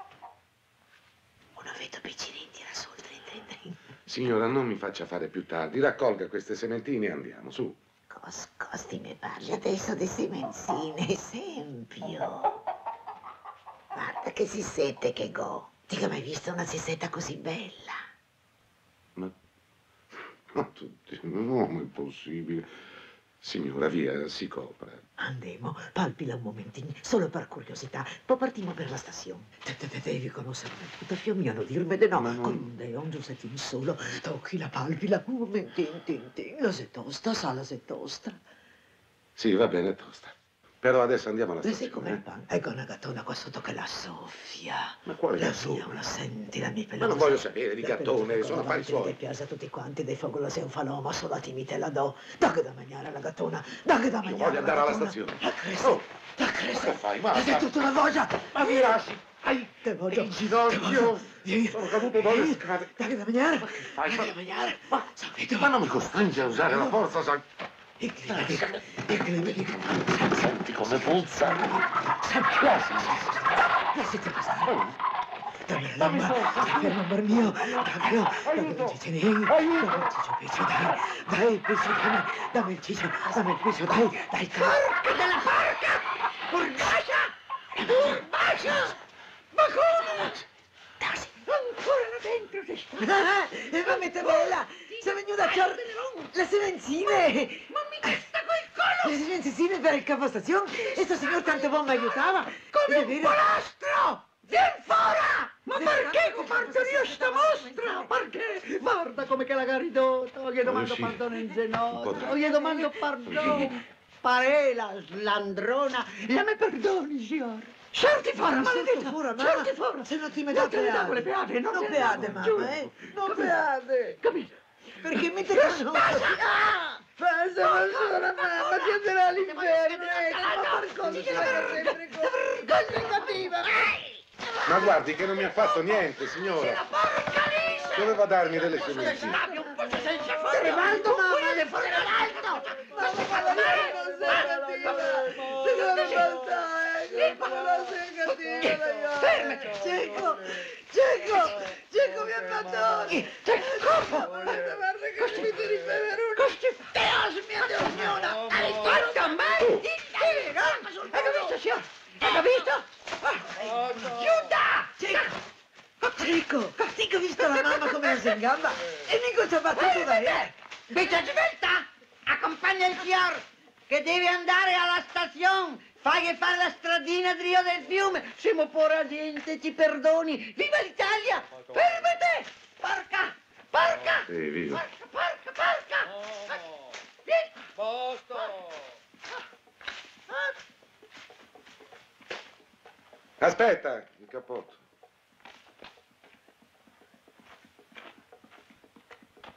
Un ovetto piccinino, tira sul, trin, trin, trin. Signora, non mi faccia fare più tardi. Raccolga queste sementine e andiamo, su. Cos, costi mi parli adesso di semenzine, esempio. Guarda che sissette che go. Ti ho mai visto una sissetta così bella? Ma... Ma tutti... No, ma è possibile. Signora, via, si copra. Andiamo, palpila un momentino, solo per curiosità. Poi partiamo per la stazione. Te, te, te devi conoscere tutta Fiummiano, dirmi di no. Ma non- Con un deon, Giuseppino solo. Tocchi la palpila, un momentino, tin, tin. La se tosta, sa la se tosta. Sì, va bene, tosta. Però adesso andiamo alla Le sai stazione. come il pan? Ecco una gattona qua sotto che la soffia. Ma quale la gattone? mia, la senti, la mia pelosa. Ma non voglio sapere di La gattone, pelosa sono affari davanti, suoi. Ti piace a tutti quanti, dei fogola sei un falò, solo a Timi te la do. Dacche da mangiare alla gattona, dacche da Io mangiare voglio andare alla gattona. stazione. La cresta, Oh, la cresta. ma che fai? Hai Basta. tutta la voglia. Ma mi lasci? Ai, Te voglio. in ginocchio. Vieni. Sono caduto dalle scale. Dacche da mangiare. Ma che fai? Dacche da mangiare. Ma, Sapete, ma non mi costringe a usare la forza, sai? il clima, il clima. Senti come puzza. Lasciati passare. Dammi la lama, fermo amor mio, dammelo, dammi il cicciolino, dammi il ciccio piccio, dai, dai il piccio, dammi, dammi il ciccio, dammi il piccio, dai, dai, porca della porca, Urbascia, Urbascia, ma come? Dasi, ancora là dentro ti sta. E va metterella, sei venuta a cior le semenzine. Ma mi testa col collo. Le semenzine per il capostazione, e sto signor tanto buon mi aiutava. Come un polastro. Vien fuori! Ma perché comparto io sta mostra? Perché? Guarda come che la ridotto, gli domando sì. perdono in ginocchio, gli domando perdono. Parela, slandrona, la me perdoni, signor. Certi fuori, maledetta! Fuori, mamma, Certi fuori! se non ti mi Non date te ne le davo le beate, non Non te ne beate, davo, giuro. mamma, eh? Non Capito? beate. Capito? Perché mi te conosco. Ah! Basta, basta, mamma, ti andrà all'inferno, ecco, ma per cosa sei sempre così? Cattiva! Ma guardi che non mi ha fatto niente, signora. Doveva darmi delle sementine. Te ne valgo, mamma, le fuori l'alto! Mamma, ma la non sei cattiva! Ti devo saltare, non sei cattiva, la io! Fermati! Cieco! Cieco! Cieco, mi abbandoni! Cieco! Guarda che mi devi bere una! Deus, mia Deus, signora! Hai fatto mai di te! Hai capito, signor? Hai capito? Giuda! Cieco! Cieco! Cieco, ho visto la mamma come la si ingamba e mica ci ha battuto da lei! Bicia svelta! Accompagna il signor che deve andare alla stazione! Fai fare la stradina di Rio del Fiume! Siamo pora gente, ti perdoni! Viva l'Italia! Fermate! Porca! Porca! Sì, viva. Porca, porca, porca! Vieni! Aspetta, il cappotto.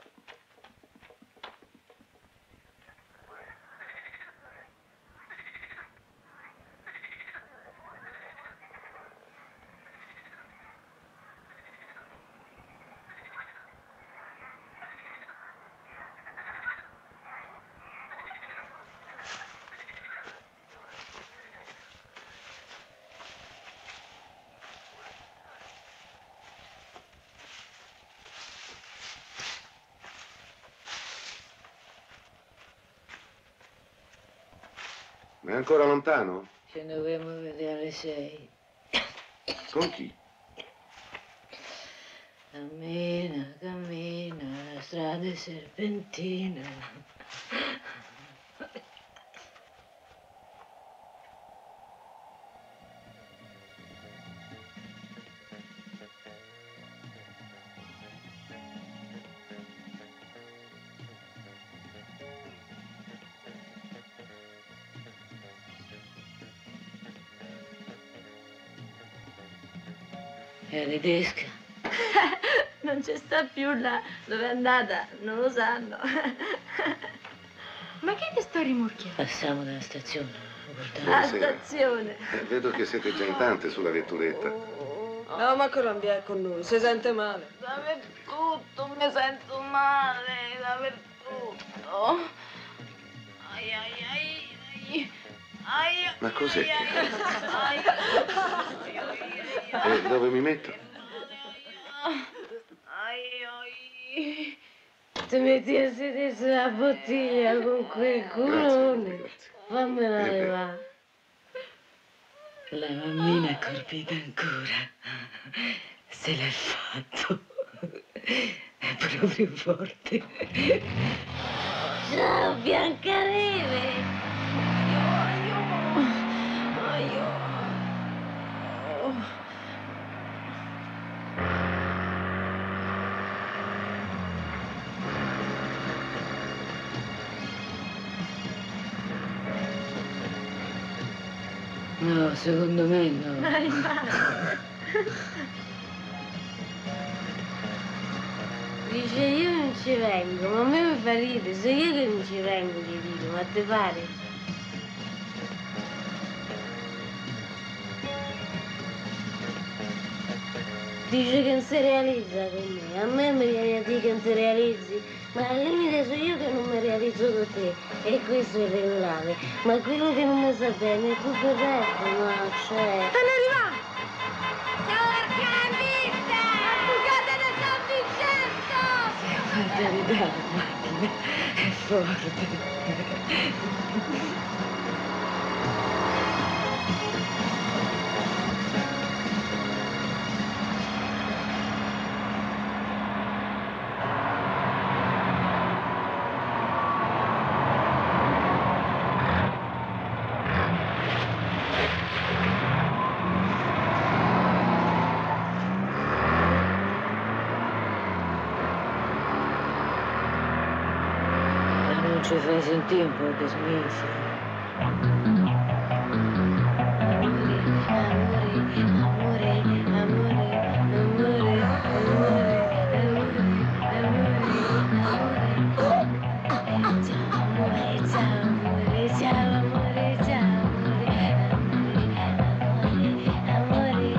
È ancora lontano? Ci dovremmo vedere alle sei. Con chi? Cammina, cammina, la strada è serpentina. È tedesca. Non ci sta più là. Dove è andata? Non lo sanno. Ma che ti sto rimorchiando? Passiamo dalla stazione. La stazione. Eh, vedo che siete già in tante sulla vetturetta. No, ma Colombier è con noi, si sente male. Dappertutto, mi sento male, dappertutto. Ai ai ai ai. Ai, Ma cos'è che... ai, E dove mi metto? ai, ai. Ti metti a sedere sulla bottiglia con quel culone. Fammela Eh, levare. La mammina è colpita ancora. Se l'è fatto. È proprio forte. Ciao, Biancaneve. No, secondo me no. Dice io non ci vengo, ma a me mi fa ridere, se io che non ci vengo gli dico, ma te pare? Dice che non si realizza con me, a me mi viene a dire che non si realizzi, ma al limite sono io che non mi realizzo con te, e questo è regolare, ma quello che non mi sa bene è tutto il resto, no, cioè... Stanno arrivando! Ciao arcambista! La fugata da San Vincenzo! Guarda, ridere la macchina, è forte. Ci fai sentire un po' che sminfia. Amore, amore, amore, amore, amore, amore, ciao amore, ciao amore, ciao amore, ciao amore,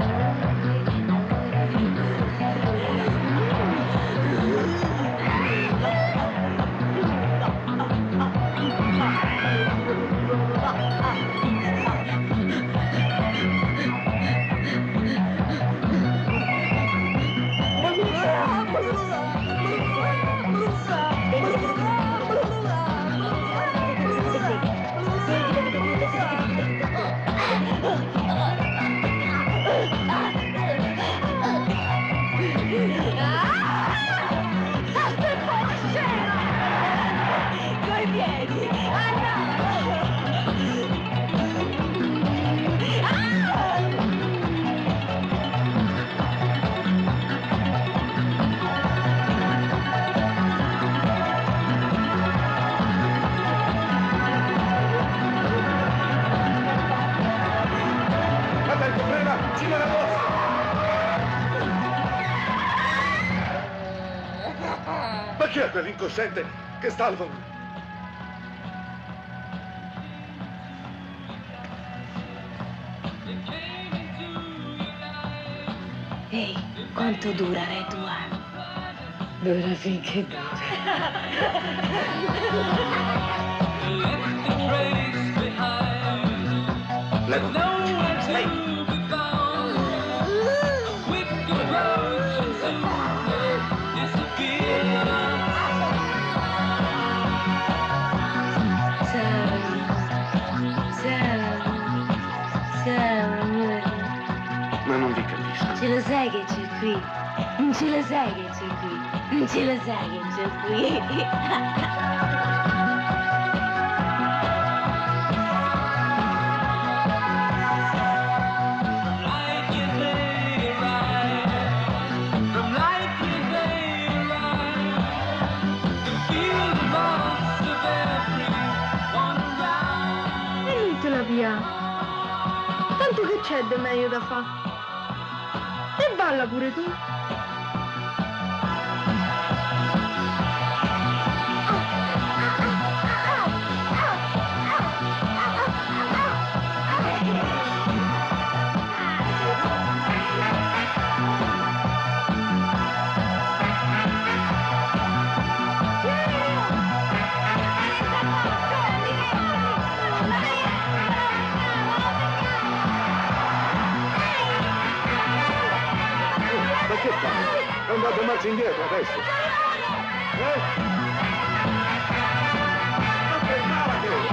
Ma chi è quell'incosciente che salva? Ehi, quanto dura Re tua? Dura finché dura. Leva. Ciao. ce lo sai che c'è qui? Non ce lo sai che c'è qui? Non ce lo sai che c'è qui? Via. Tanto che c'è di meglio da fa? E balla pure tu. Che fai? È andato marcia indietro adesso. Eh? Ma fermate!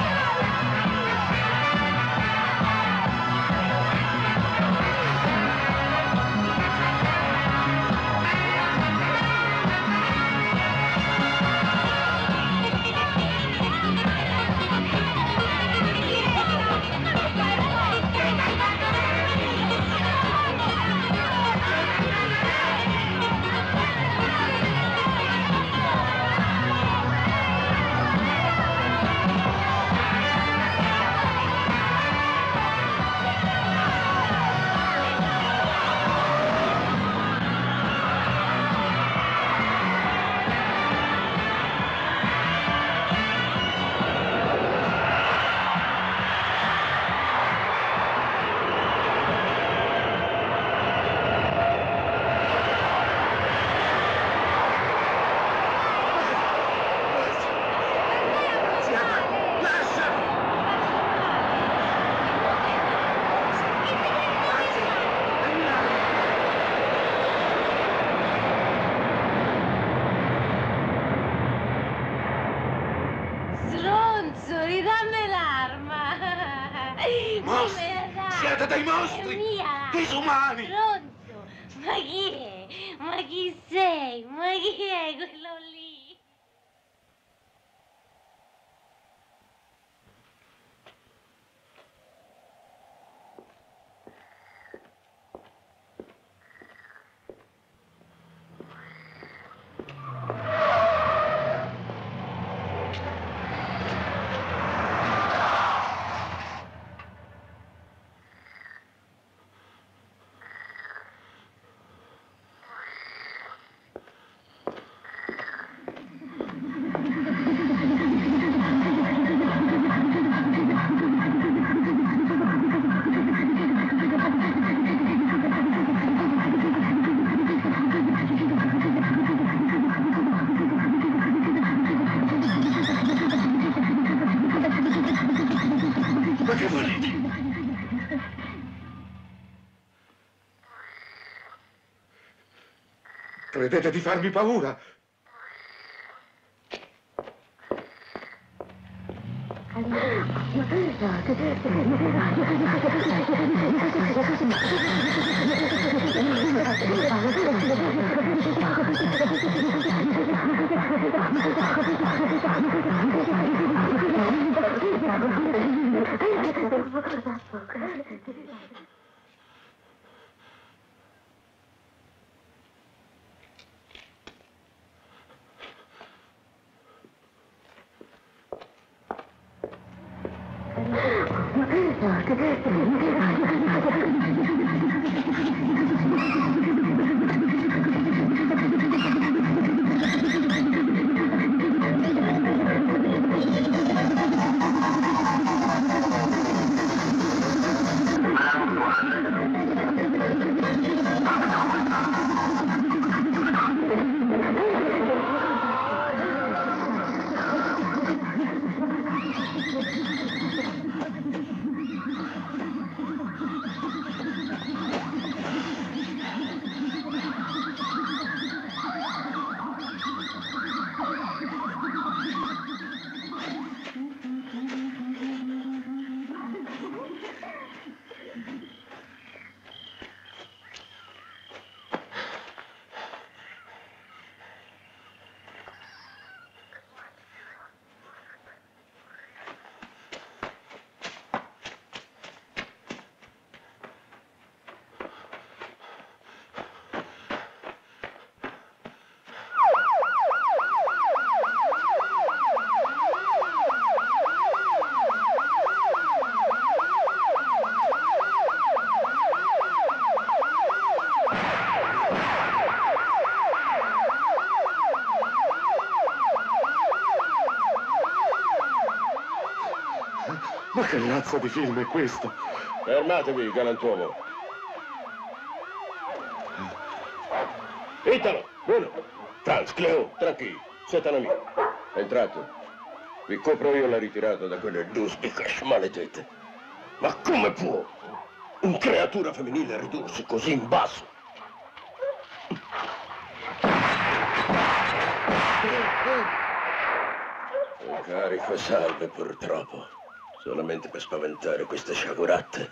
Siete dei mostri! Disumani! Stronzo! Ma chi è? Ma chi sei? Ma chi è quello lì? Ma che volete? Credete di farmi paura? che razza di film è questo? Fermatevi, galantuomo. Italo, Bruno, Franz, Cleo, tranquilli, siete amici. Entrate. Vi copro io la ritirata da quelle dusbiche maledette. Ma come può un creatura femminile ridursi così in basso? Un carico salve, purtroppo. Solamente per spaventare queste sciagurate.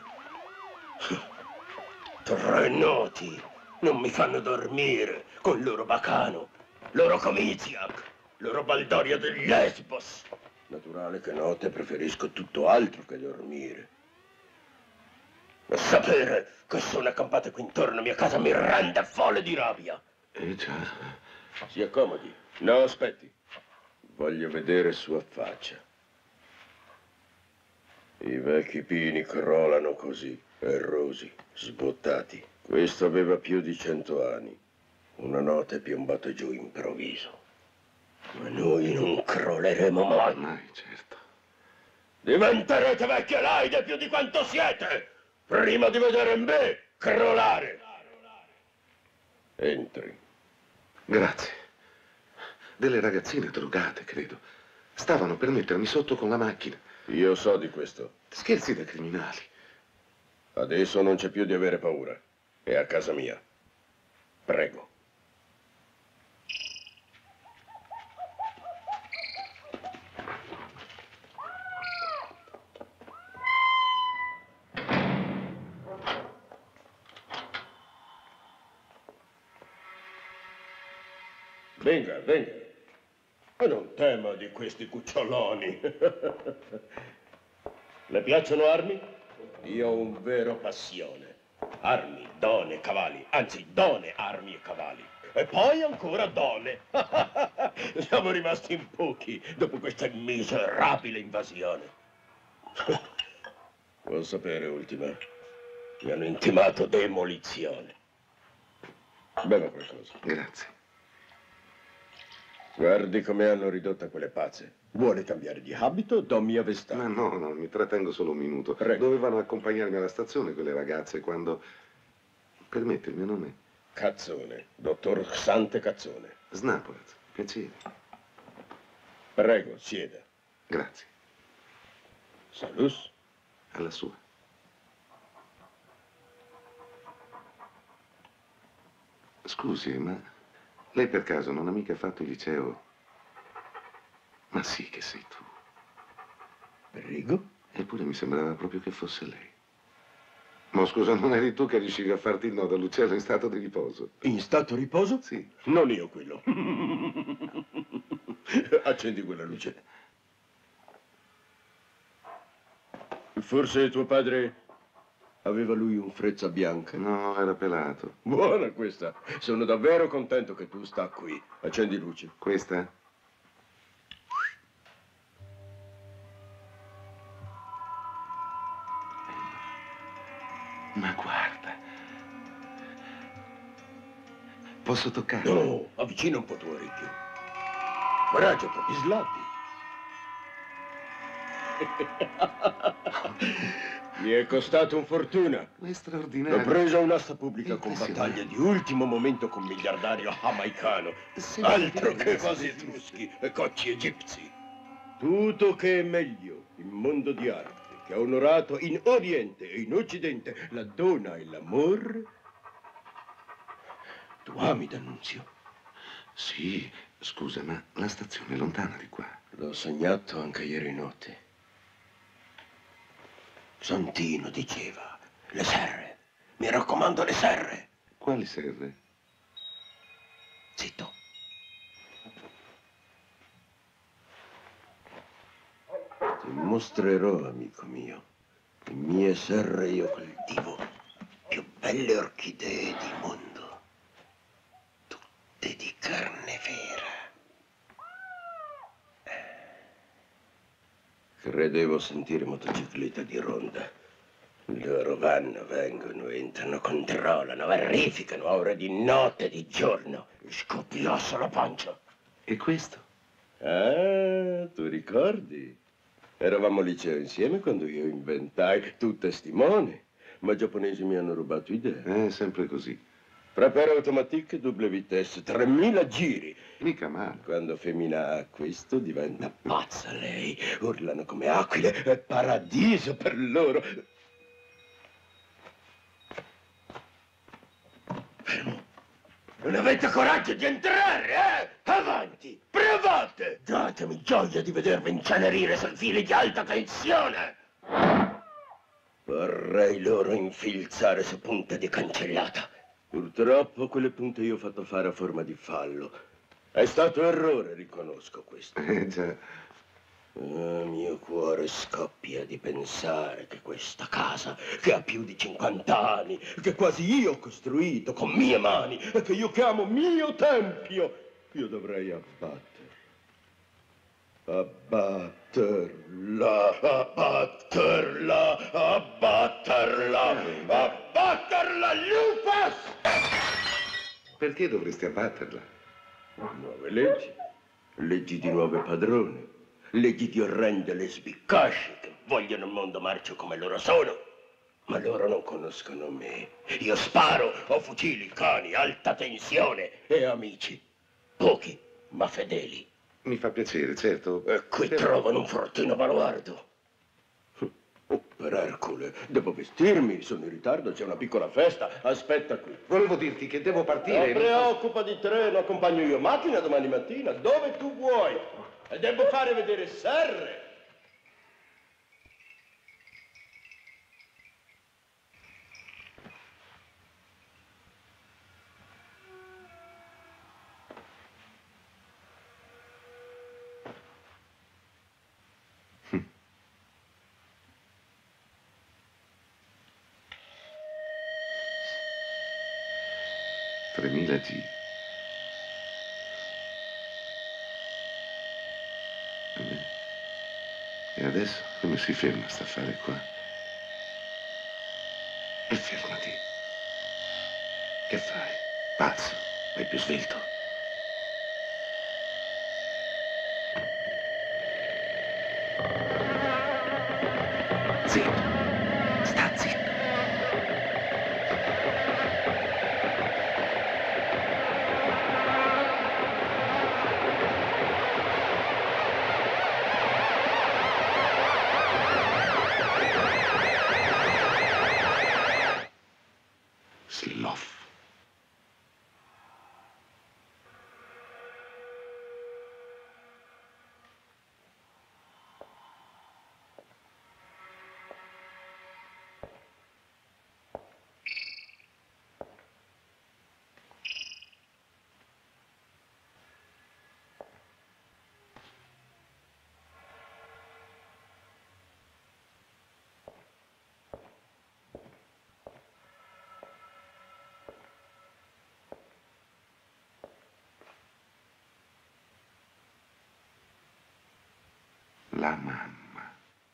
Tre noti non mi fanno dormire con il loro bacano, loro comiziac, loro baldoria del Lesbos. Naturale che notte preferisco tutto altro che dormire. Ma sapere che sono accampate qui intorno a mia casa mi rende folle di rabbia. Eh già. Si accomodi. No, aspetti. Voglio vedere sua faccia. I vecchi pini crollano così, errosi, sbottati. Questo aveva più di cento anni. Una notte è piombato giù improvviso. Ma noi non crolleremo mai. Mai, certo. Diventerete vecchie laide più di quanto siete, prima di vedere me crollare. Entri. Grazie. Delle ragazzine drogate, credo. Stavano per mettermi sotto con la macchina. Io so di questo. Scherzi da criminali. Adesso non c'è più di avere paura. È a casa mia. Prego. Venga, venga. E non tema di questi cuccioloni. Le piacciono armi? Io ho un vero passione. Armi, donne, cavalli. Anzi, donne, armi e cavalli. E poi ancora donne. Siamo rimasti in pochi dopo questa miserabile invasione. Vuol sapere, ultima? Mi hanno intimato demolizione. Beva qualcosa. Grazie. Guardi come hanno ridotta quelle pazze. Vuole cambiare di abito? Do mia vestata. Ma no, no, mi trattengo solo un minuto. Prego. Dovevano accompagnarmi alla stazione quelle ragazze quando... Permette, il mio nome? Cazzone. Dottor Xante Cazzone. Snaporaz. Piacere. Prego, sieda. Grazie. Salus. Alla sua. Scusi, ma... Lei per caso non ha mica fatto il liceo? Ma sì che sei tu. Prego? Eppure mi sembrava proprio che fosse lei. Ma scusa, non eri tu che riuscivi a farti il nodo all'uccello in stato di riposo? In stato di riposo? Sì. Non io quello. Accendi quella luce. Forse tuo padre aveva lui un frezza bianca? No, era pelato. Buona questa. Sono davvero contento che tu sta qui. Accendi luce. Questa? Ma guarda. Posso toccare? No, avvicina un po' tuo orecchio. Coraggio, proprio slappi. Mi è costato un fortuna. È straordinario. L'ho preso a un'asta pubblica con battaglie di ultimo momento con miliardario jamaicano. Altro che vasi etruschi e cocci egizi. Tutto che è meglio in mondo di arte, che ha onorato in Oriente e in Occidente la donna e l'amore. Tu ami D'Annunzio? Sì, scusa, ma la stazione è lontana di qua. L'ho sognato anche ieri notte. Santino diceva, le serre, mi raccomando le serre. Quali serre? Zitto. Ti mostrerò, amico mio, le mie serre io coltivo, più belle orchidee di mondo, tutte di carne vera. Credevo sentire motocicletta di ronda. Loro vanno, vengono, entrano, controllano, verificano, ore di notte e di giorno. Scoppiosso la pancia. E questo? Ah, tu ricordi? Eravamo al liceo insieme quando io inventai, tu testimone, ma i giapponesi mi hanno rubato idee. È sempre così. Prepara automatique, double vitesse, tremila giri. Mica male. Quando femmina ha questo diventa pazza lei. Urlano come aquile, è paradiso per loro. Fermo. Non avete coraggio di entrare, eh? Avanti, provate! Datemi gioia di vedervi incenerire sul fili di alta tensione! Vorrei loro infilzare su punte di cancellata. Purtroppo quelle punte io ho fatto fare a forma di fallo. È stato errore, riconosco questo. Eh già. Ah, mio cuore scoppia di pensare che questa casa, che ha più di cinquanta anni, che quasi io ho costruito con mie mani e che io chiamo mio tempio, io dovrei abbattere. Abbatterla, abbatterla, abbatterla, abbatterla, Lupus! Perché dovresti abbatterla? Nuove leggi, leggi di nuove padrone, leggi di orrende lesbicasci che vogliono un mondo marcio come loro sono. Ma loro non conoscono me. Io sparo, ho fucili, cani, alta tensione e amici. Pochi, ma fedeli. Mi fa piacere, certo. E qui Però... trovano un fortino baluardo. Oh, per Ercole, devo vestirmi, sono in ritardo, c'è una piccola festa, aspetta qui. Volevo dirti che devo partire. Non preoccupa di treno, accompagno io macchina domani mattina, dove tu vuoi. E devo fare vedere serre. tremila G. E adesso come si ferma sta affare qua? E fermati. Che fai? Pazzo, vai più svelto. Zitto. Sta zitto. Sloth. La mamma.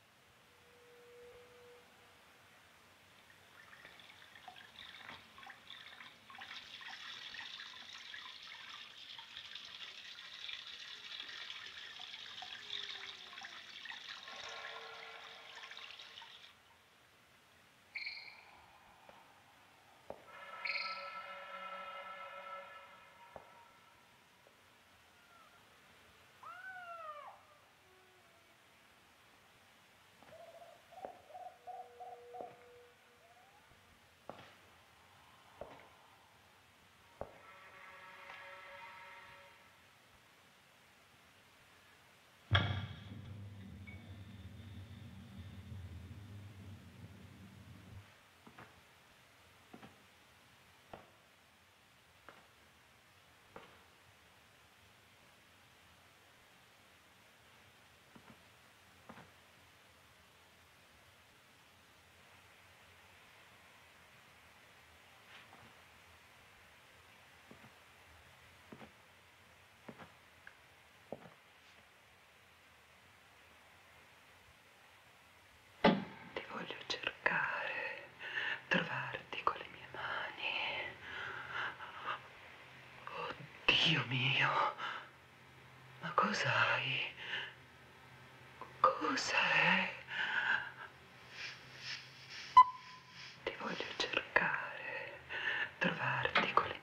Voglio cercare, trovarti con le mie mani. Oh, Dio mio, ma cos'hai? Cosa? Scusa, eh. Ti voglio cercare, trovarti con le...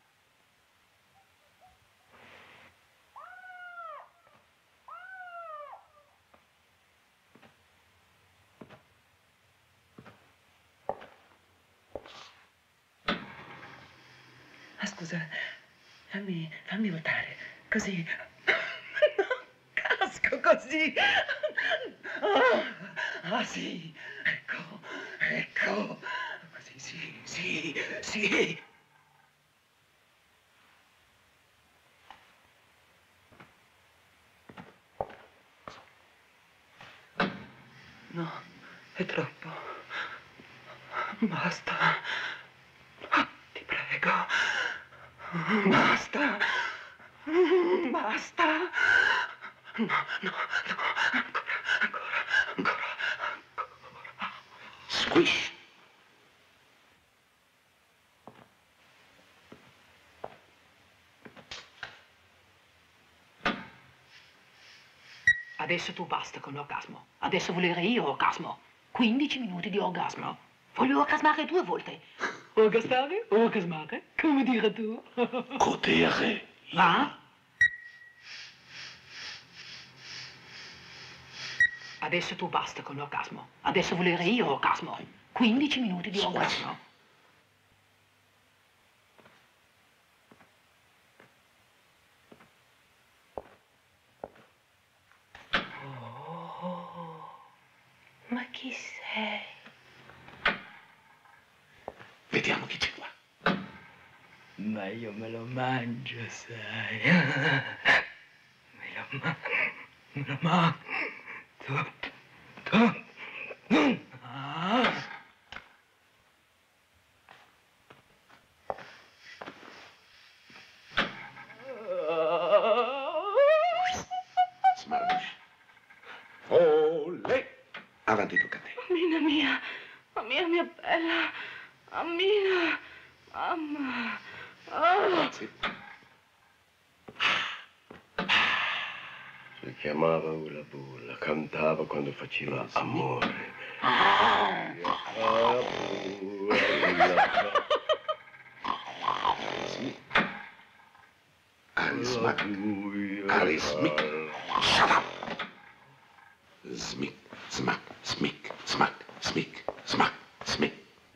Ah, scusa, fammi, fammi voltare, così. Casco così. Ah, ah, sì, ecco, ecco. Così, sì, sì, sì. No, è troppo. Basta. Ti prego. Basta. Basta. No, no, no. Ancora, ancora, ancora, ancora. Squish. Adesso tu basta con l'orgasmo. Adesso volere io orgasmo. quindici minuti di orgasmo. Voglio orgasmare due volte. Orgasmare? Orgasmare? Come dire tu? Godere. Va? Adesso tu basta con l'orgasmo. Adesso volere io orgasmo. quindici minuti di orgasmo. Ma chi sei? Vediamo chi c'è qua. Ma io me lo mangio, sai. Me lo mangio. Me lo mangio. Tu, tu, tu. Ah. Smardush. Olè. Avanti, tocca a te. Ammina mia, Ammina mia bella, Ammina, mamma. Oh. Grazie. Si chiamava Ula Bulla, cantava quando faceva amore. Alice Mac. Alice Mick. Shut up. Smick, smack, smick, smack, smick, smack, smick.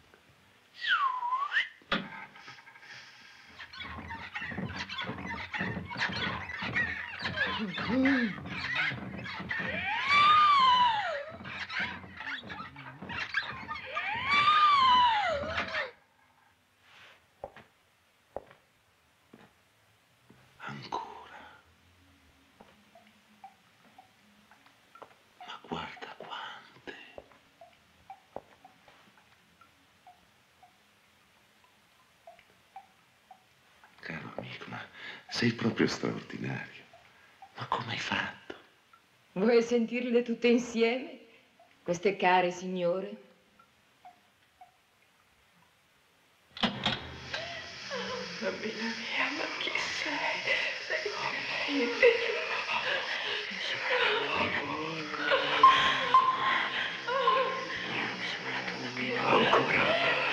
Ancora. Ma guarda quante. Caro amico, ma sei proprio straordinario. Ma come hai fatto? Vuoi sentirle tutte insieme, queste care signore? Bambina mia, ma chi sei? Sei Ancora.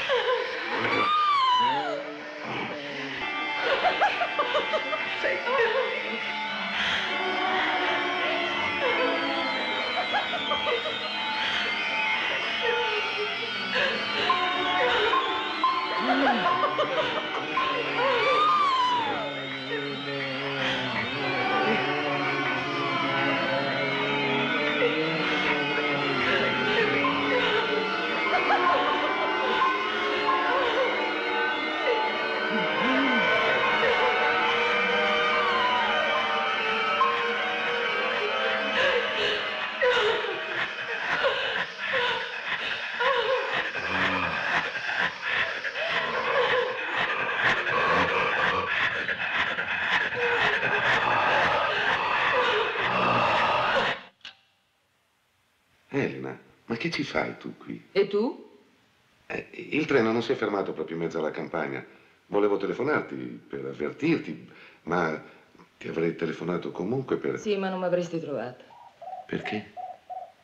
Elena, ma che ci fai tu qui? E tu? Eh, il treno non si è fermato proprio in mezzo alla campagna. Volevo telefonarti per avvertirti, ma ti avrei telefonato comunque per... Sì, ma non mi avresti trovata. Perché?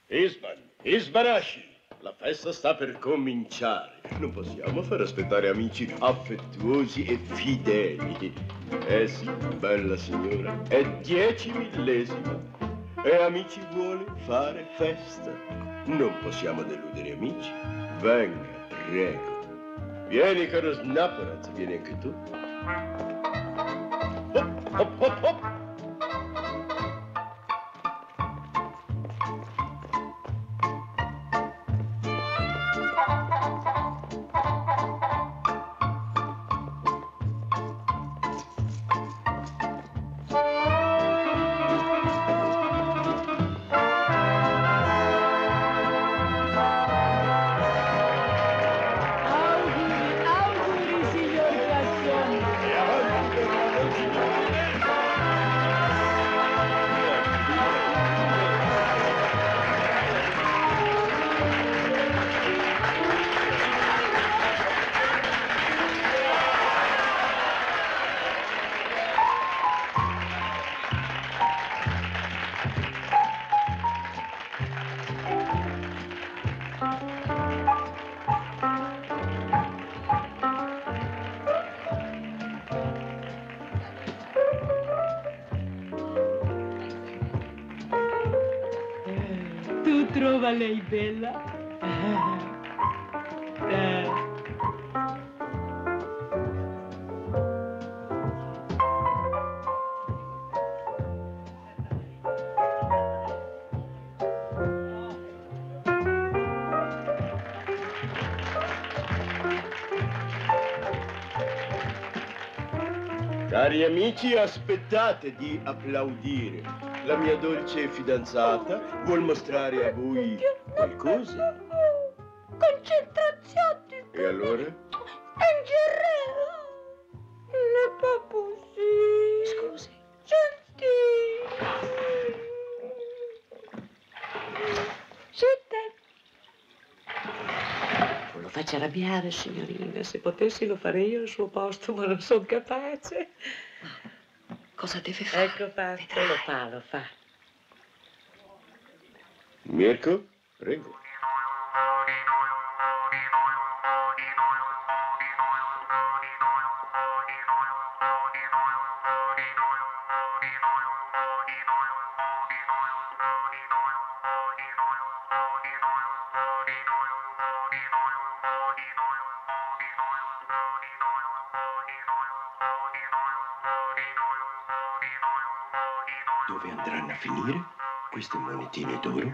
Isman, Isbarashi, la festa sta per cominciare. Non possiamo far aspettare amici affettuosi e fideli. Eh sì, bella signora, è dieci millesima. E amici vuole fare festa. Non possiamo deludere amici. Venga, prego. Vieni, caro Snaporaz, vieni anche tu. Hop, hop, hop, hop. Trova lei bella? Eh. Cari amici, aspettate di applaudire. La mia dolce fidanzata vuol mostrare a voi qualcosa. Concentrazione. E allora? Ingere. Le papusi. Scusi. Senti. Siete. Non lo faccia arrabbiare, signorina. Se potessi lo farei io al suo posto, ma non sono capace. Cosa deve fare? Ecco fatto, lo fa, lo fa. Mirko, prego. Dove andranno a finire queste monetine d'oro?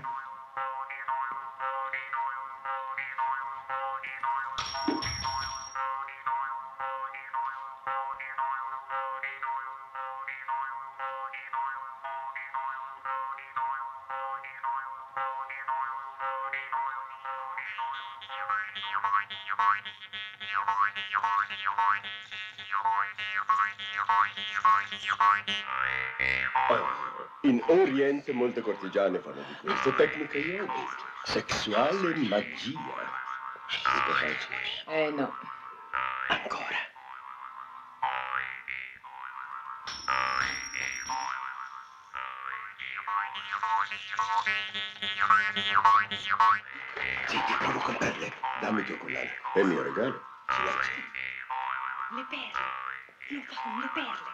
In Oriente molte cortigiane fanno di questo. Tecnica yoga, sessuale magia. Eh no. Ancora. Zitti, provo con perle. Dammi il tuo collare. È il mio regalo. Silenzio. Le perle. Lo fa con le perle.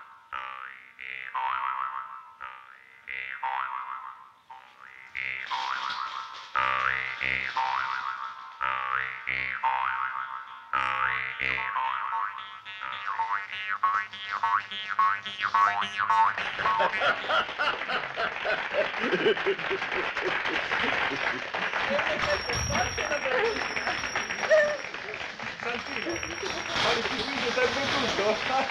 Santino, ma restituisce sempre tutto?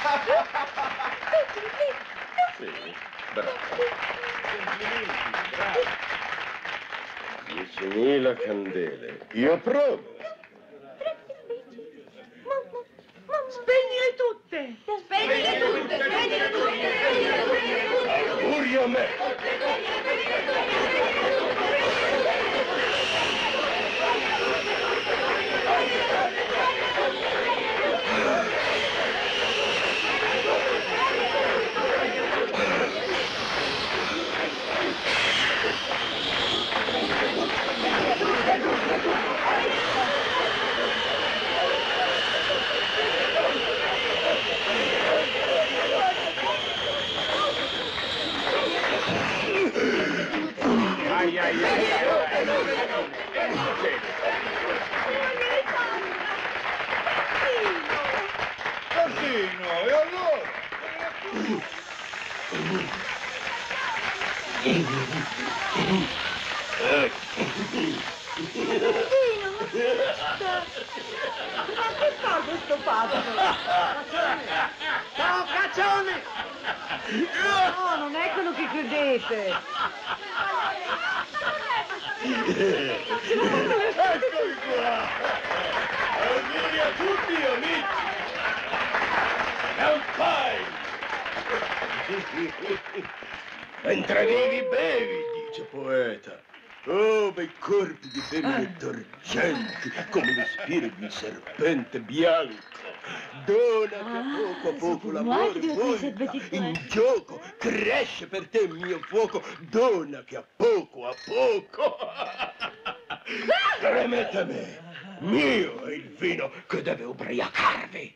Sì, bravo. Complimenti, bravo. diecimila candele. Io provo. Spegnile tutte! Spegnile tutte! Spegnile tutte! Auguri a me! Vino, e allora? Vino, ma che fa questo pazzo? Ciao, caccione! No, non è quello che credete. Eccomi qua! Auguri a tutti, amici! Campagna! Mentre vivi, bevi, dice poeta. Oh, bei corpi di femmine torgenti, come le spire di un serpente bianco. Dona che a poco a poco l'amore volta in gioco, cresce per te il mio fuoco. Dona che a poco a poco. Premete a me, mio è il vino che deve ubriacarvi.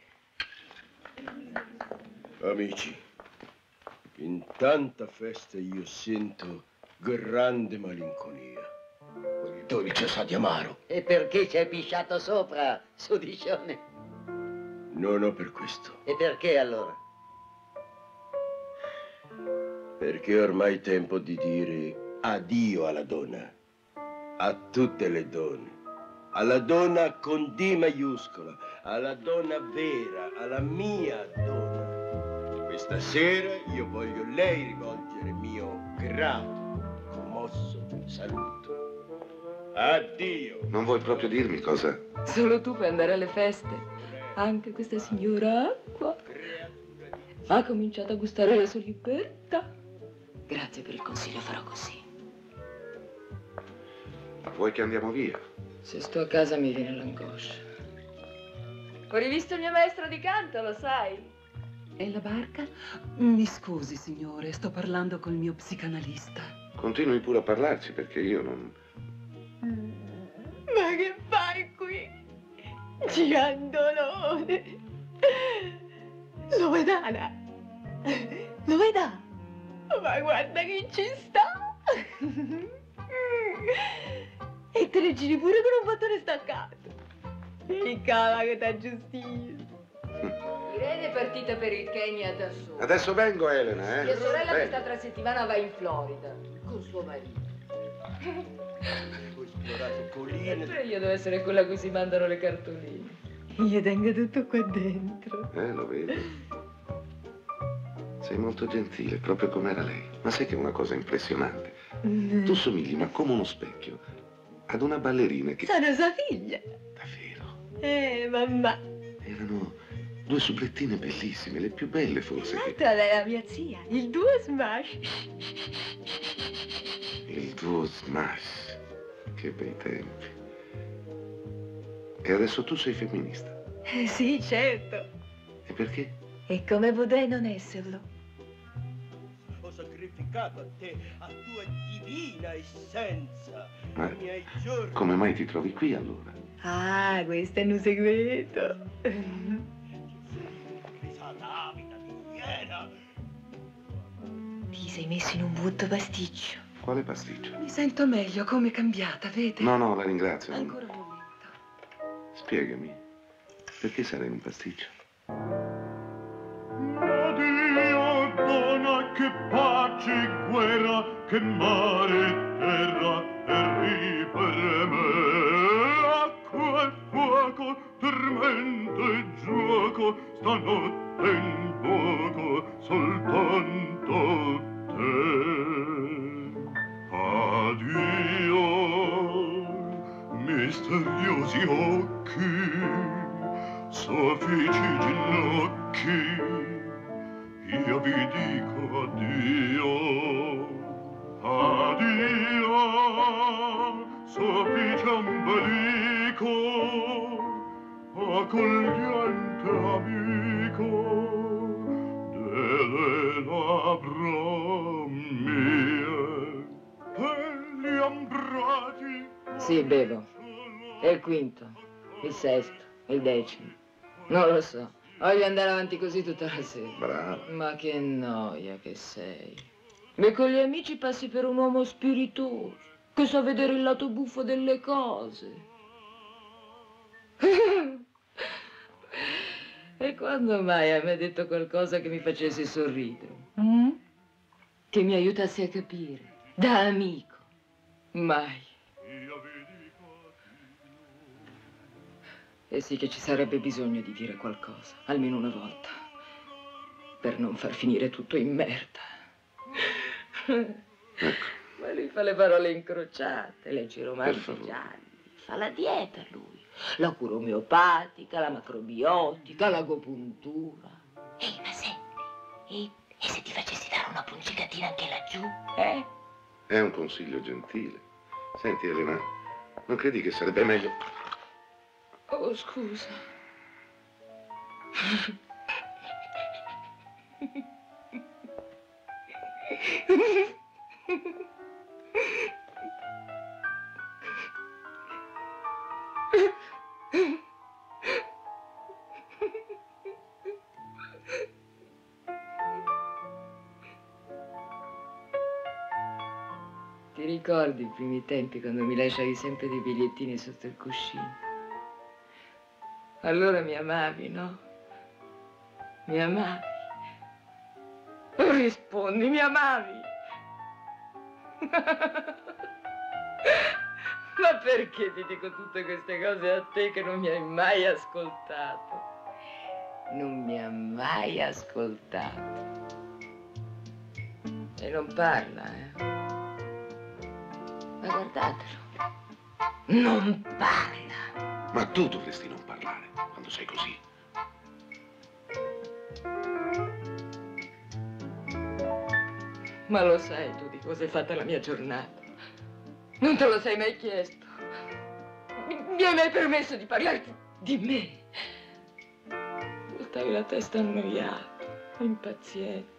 Amici, in tanta festa io sento grande malinconia. Il dolce sa di amaro. E perché ci hai pisciato sopra, sudicione? Non ho per questo. E perché allora? Perché è ormai tempo di dire addio alla donna. A tutte le donne. Alla donna con D maiuscola. Alla donna vera. Alla mia donna. Questa sera io voglio a lei rivolgere il mio grato, commosso saluto. Addio. Non vuoi proprio dirmi cosa? Solo tu puoi andare alle feste. Anche questa signora Acqua ha cominciato a gustare la sua libertà. Grazie per il consiglio, farò così. Vuoi che andiamo via? Se sto a casa mi viene l'angoscia. Ho rivisto il mio maestro di canto, lo sai? E la barca? Mi scusi, signore, sto parlando col mio psicanalista. Continui pure a parlarci perché io non... Ma che fai qui? Giandolone! Loredana! Loredana! Ma guarda che ci sta! E te ne giri pure con un bottone staccato! Che cava che t'ha giustito! Irene è partita per il Kenya da sola. Adesso vengo, Elena, eh? Mia sorella Vengo. questa tre settimane va in Florida con suo marito. Ho esplorato colline. Eppure io devo essere quella a cui si mandano le cartoline. Io tengo tutto qua dentro. Eh, lo vedo. Sei molto gentile, proprio come era lei. Ma sai che è una cosa impressionante? Tu somigli, ma come uno specchio, ad una ballerina che... Sono sua figlia. Davvero? Eh, mamma. Erano due sublettine bellissime, le più belle forse. Che... L'altra è la mia zia, il duo Smash. Il tuo Smash. Che bei tempi. E adesso tu sei femminista. Eh, sì, certo. E perché? E come potrei non esserlo? Ho sacrificato a te, a tua divina essenza. Ma I miei giorni. come mai ti trovi qui allora? Ah, questo è un segreto. Risata avida di iena. Ti sei messo in un brutto pasticcio. Quale pasticcio? Mi sento meglio, come è cambiata, vede? No, no, la ringrazio. Ancora un momento. Spiegami, perché sarei un pasticcio? Addio, donna, che pace e guerra, che mare e terra, e ripere me. Acqua e fuoco, tormento e gioco, stanotte in poco, soltanto te. Addio, misteriosi occhi, soffici ginocchi, io vi dico addio, addio, soffici ombelico, accogliente amico delle labbra mie, e gli ambrati. Sì, bevo. È il quinto, il sesto, il decimo. Non lo so. Voglio andare avanti così tutta la sera. Bravo. Ma che noia che sei. E con gli amici passi per un uomo spiritoso, che sa vedere il lato buffo delle cose. E quando mai hai mai detto qualcosa che mi facesse sorridere? Mm? Che mi aiutasse a capire? Da amico? Mai. E sì che ci sarebbe bisogno di dire qualcosa, almeno una volta, per non far finire tutto in merda. Ecco. Ma lui fa le parole incrociate, legge i romanzi Per favore. gialli, fa la dieta lui, la cura omeopatica, la macrobiotica, l'agopuntura. Ehi, ma senti, e, e se ti facessi dare una pungicatina anche laggiù? Eh? È un consiglio gentile. Senti, Elena, non credi che sarebbe meglio... Oh, scusa. Ti ricordi i primi tempi quando mi lasciavi sempre dei bigliettini sotto il cuscino? Allora mi amavi, no? Mi amavi? Rispondi, mi amavi? Ma perché ti dico tutte queste cose a te che non mi hai mai ascoltato? Non mi ha mai ascoltato. E non parla, eh? Ma guardatelo. Non parla. Ma tu dovresti non parlare quando sei così. Ma lo sai tu di cosa è fatta la mia giornata? Non te lo sei mai chiesto? Mi hai mai permesso di parlarti di me? Voltavi la testa annoiato, impaziente.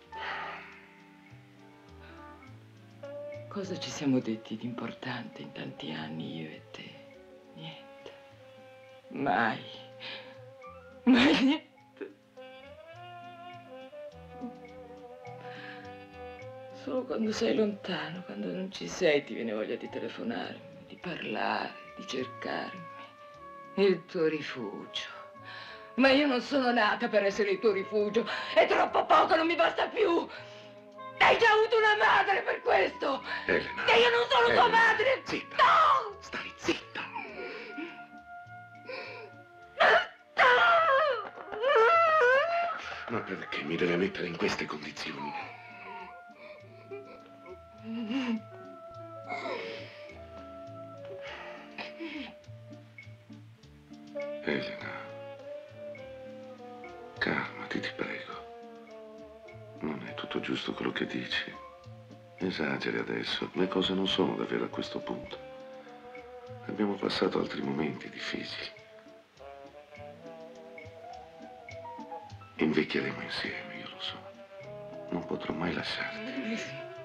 Cosa ci siamo detti di importante in tanti anni io e te? Niente. Mai. Mai niente. Solo quando sei lontano, quando non ci sei, ti viene voglia di telefonarmi, di parlare, di cercarmi. Il tuo rifugio. Ma io non sono nata per essere il tuo rifugio. È troppo poco, non mi basta più. Hai già avuto una madre per questo. Elena. E io non sono Elena. tua madre. Zitta. No! Stai zitta. Ma perché mi deve mettere in queste condizioni? Elena, calmati, ti prego. Non è tutto giusto quello che dici. Esageri adesso. Le cose non sono davvero a questo punto. Abbiamo passato altri momenti difficili. Invecchieremo insieme, io lo so. Non potrò mai lasciarti.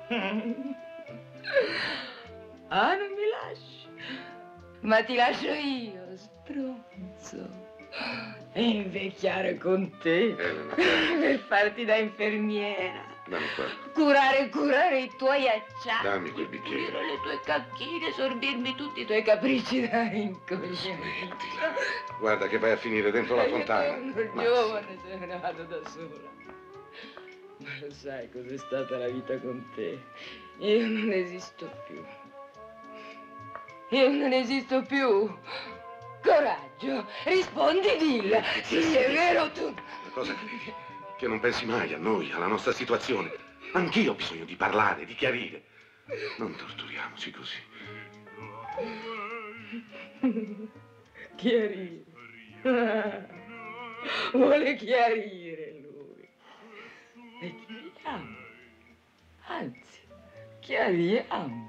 Ah, non mi lasci. Ma ti lascio io, stronzo. E invecchiare con te. Elena. Per farti da infermiera. Dammi qua. Curare e curare i tuoi acciacchi. Dammi quel bicchiere. Pulire le tue cacchine, sorbirmi tutti i tuoi capricci da incogliere. Guarda che vai a finire dentro la fontana. Sono Ma- giovane, se me ne vado da sola. Ma lo sai cos'è stata la vita con te? Io non esisto più. Io non esisto più. Coraggio, rispondi, dilla. Sì, è vero tu. Ma cosa credi? Che non pensi mai a noi, alla nostra situazione? Anch'io ho bisogno di parlare, di chiarire. Non torturiamoci così. Chiarire. Vuole chiarire lui. E chiariamo. Anzi, chiariamo.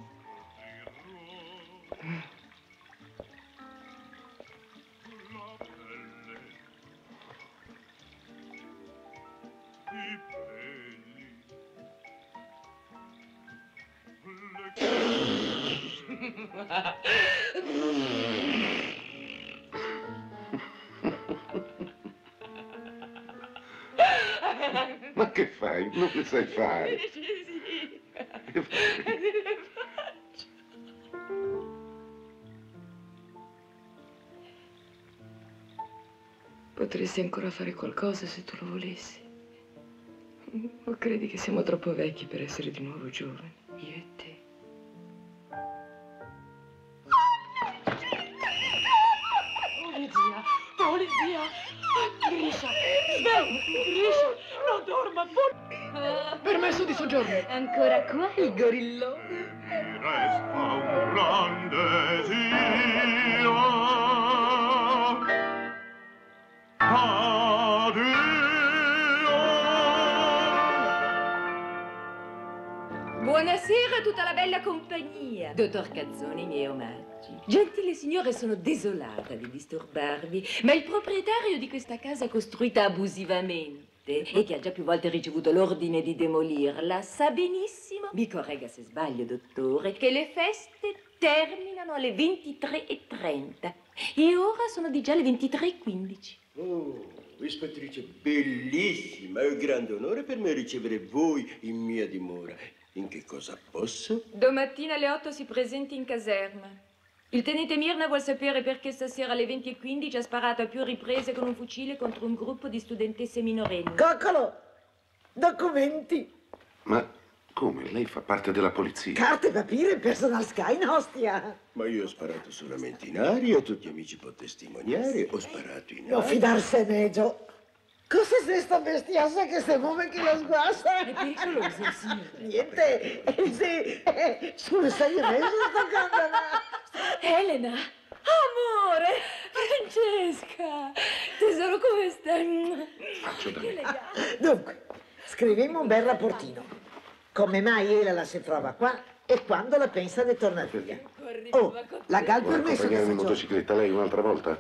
Ma che fai? Non ne sai fare. Che fai? Potresti ancora fare qualcosa se tu lo volessi. O credi che siamo troppo vecchi per essere di nuovo giovani, io e te? Polizia! Polizia! Grisha! Svegli! Grisha! Non dorma! Pol... Permesso di soggiorno! Ancora qua il gorillo? Resta un grande Dio. Buonasera a tutta la bella compagnia. Dottor Cazzone, i miei omaggi. Gentile signore, sono desolata di disturbarvi, ma il proprietario di questa casa costruita abusivamente e che ha già più volte ricevuto l'ordine di demolirla sa benissimo, mi corregga se sbaglio, dottore, che le feste terminano alle ventitré e trenta e ora sono di già le ventitré e quindici. Oh, ispettrice bellissima, è un grande onore per me ricevere voi in mia dimora. In che cosa posso? Domattina alle otto si presenti in caserma. Il tenente Mirna vuol sapere perché stasera alle venti e quindici ha sparato a più riprese con un fucile contro un gruppo di studentesse minorenni. Coccolo! Documenti! Ma come? Lei fa parte della polizia? Carte, papire, personal sky, ostia! Ma io ho sparato solamente in aria, tutti gli amici può testimoniare, ho sparato in Non aria. fidarsene, Gio. Cosa è sta bestiazza che se muove che la sguassa? È pericoloso, signore. Niente, eh, sì, eh, sul sei e mezzo sto cantando. Elena! Amore! Francesca! Tesoro, come stai? Faccio da Che me. elegante. Dunque, scriviamo un bel rapportino. Come mai Elena si trova qua e quando la pensa di tornare via. Oh, la gal Vuole permesso accompagnarmi in di motocicletta lei un'altra volta?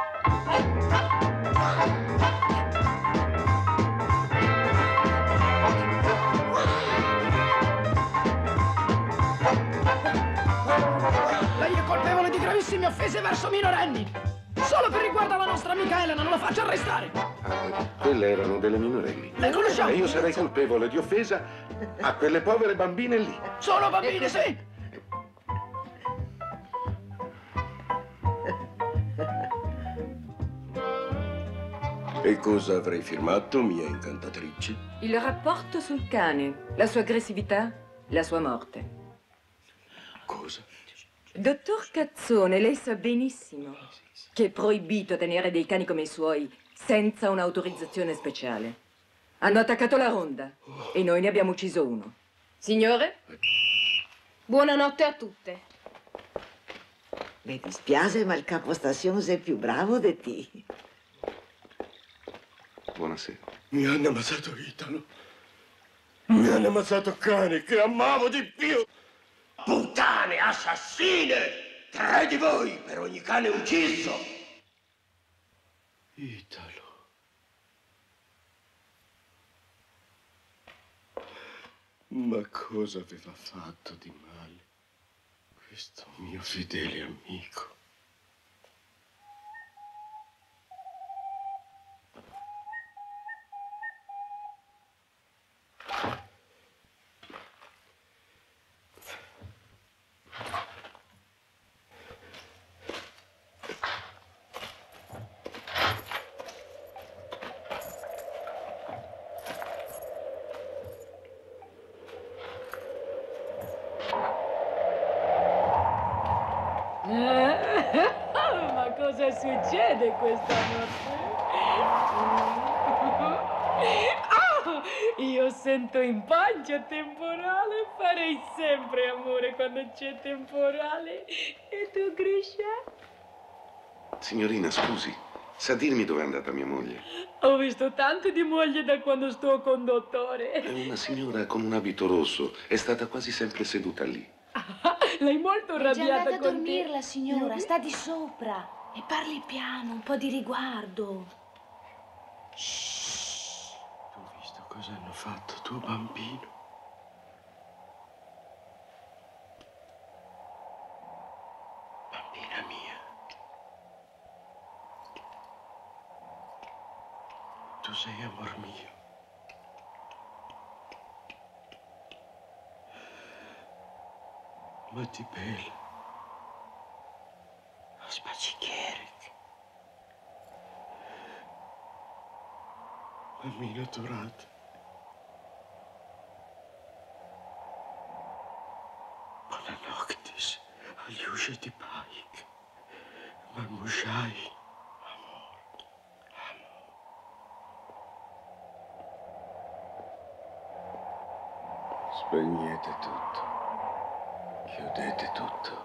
Lei è colpevole di gravissime offese verso minorenni! Solo per riguardo alla nostra amica Elena, non la faccia arrestare! Ah, quelle erano delle minorenni. Le conosciamo? E io sarei colpevole di offesa a quelle povere bambine lì. Sono bambine, sì! E cosa avrei firmato, mia incantatrice? Il rapporto sul cane, la sua aggressività, la sua morte. Cosa? Dottor Cazzone, lei sa benissimo che è proibito tenere dei cani come i suoi senza un'autorizzazione speciale. Hanno attaccato la ronda e noi ne abbiamo ucciso uno. Signore? Buonanotte a tutte. Mi dispiace, ma il capostazione è più bravo di te. Buonasera. Mi hanno ammazzato Italo. Mi hanno ammazzato cane che amavo di più. Puttane, assassine! Tre di voi per ogni cane ucciso. Italo. Ma cosa aveva fatto di male questo mio fedele amico? Ma cosa succede questa notte? Ah, io sento in pancia temporale, farei sempre amore quando c'è temporale. E tu, Grisha? Signorina, scusi, sa dirmi dove è andata mia moglie? Ho visto tanto di moglie da quando sto con dottore. È una signora con un abito rosso, è stata quasi sempre seduta lì. Lei molto È già arrabbiata andata a con dormire te. la signora, sta di sopra. E parli piano, un po' di riguardo. Tu hai visto cosa hanno fatto tuo bambino? Bambina mia. Tu sei amor mio. Ma ti bella. A spaccichiere. Amina Turat. Buonanoctis, Aliuscia di Paik, Marmujai. Spegnete tutto, chiudete tutto.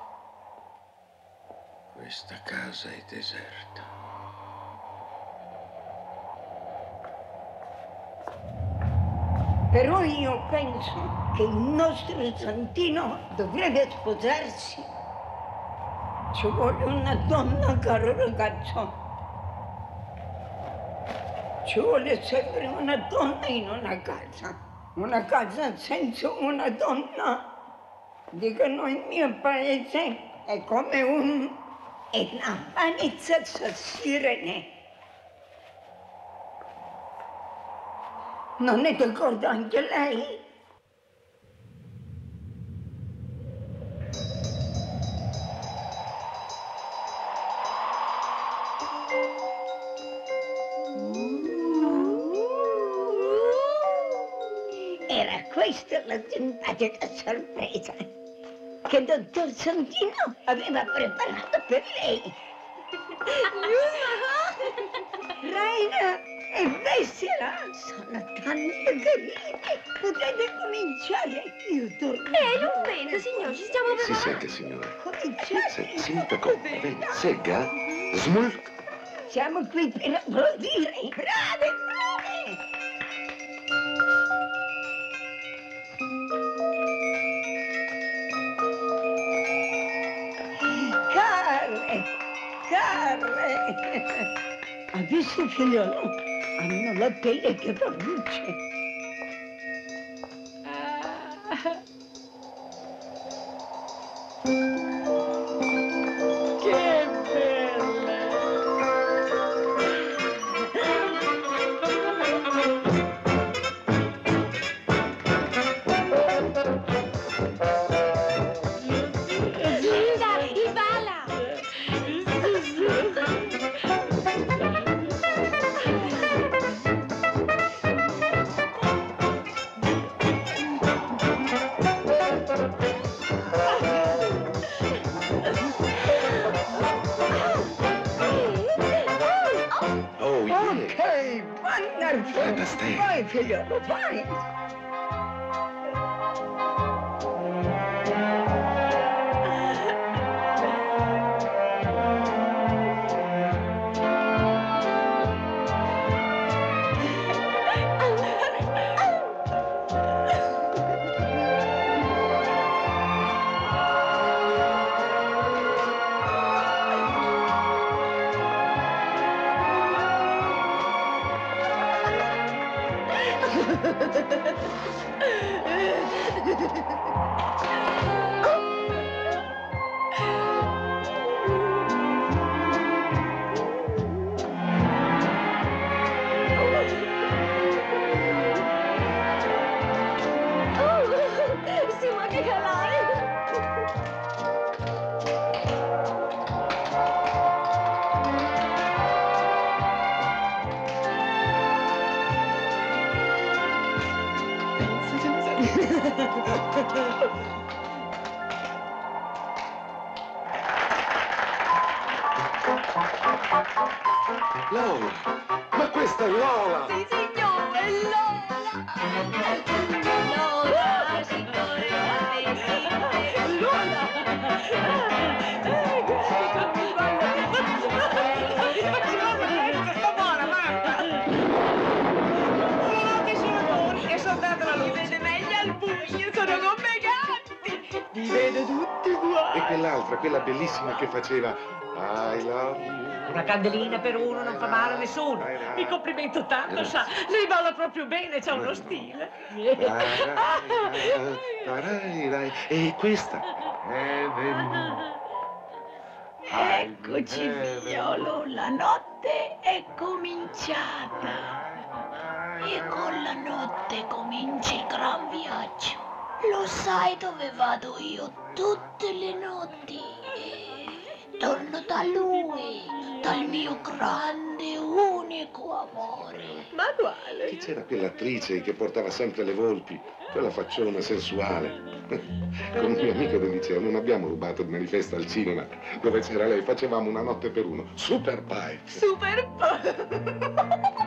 Questa casa è deserta. Però io penso che il nostro Santino dovrebbe sposarsi. Ci vuole una donna, caro ragazzo. Ci vuole sempre una donna in una casa. Una casa senza una donna, dicono il mio paese, è come un... è una panizza a sirene. Non è d'accordo anche lei? Era questa la simpatica sorpresa che il dottor Santino aveva preparato per lei. Raina e Vessera sono tanto carine. Potete cominciare. Io torno. Eh, non vedo, signor, ci stiamo Si preparando. sente, signore. Cominciate. Se, si metta comoda, venga, segga, smulk. Siamo qui per applaudire. Brave, brave. Carre, carre. Ha visto, figliolo? Hanno la pelle che fa luce. Che belle! Linda, il bala! Oh, yeah. Ok, wonderful. Vai, figliolo, vai. Oh, sì, ma che calare! Lola, ma questa è Lola! Sì, signore, Lola! Lola, signore, Lola! Eh, guarda che mi balla! Sta buona, Marta! Oh, che sono buoni! È soltanto la luce! Mi vede meglio al buio, sono come gatti! Mi vedo tutti uguali! E quell'altra, quella bellissima che faceva I love you. Una candelina per uno non fa male a nessuno. Mi complimento tanto, sa. Lei balla proprio bene, c'ha uno stile. E questa? Heaven. Eccoci, figliolo, la notte è cominciata. E con la notte comincia il gran viaggio. Lo sai dove vado io tutte le notti? Torno da lui, dal mio grande unico amore. Ma quale? Chi c'era quell'attrice che portava sempre le volpi? Quella facciona sensuale. Con un mio amico del liceo non abbiamo rubato il manifesto al cinema dove c'era lei, facevamo una notte per uno. Super Pie. Super Pie.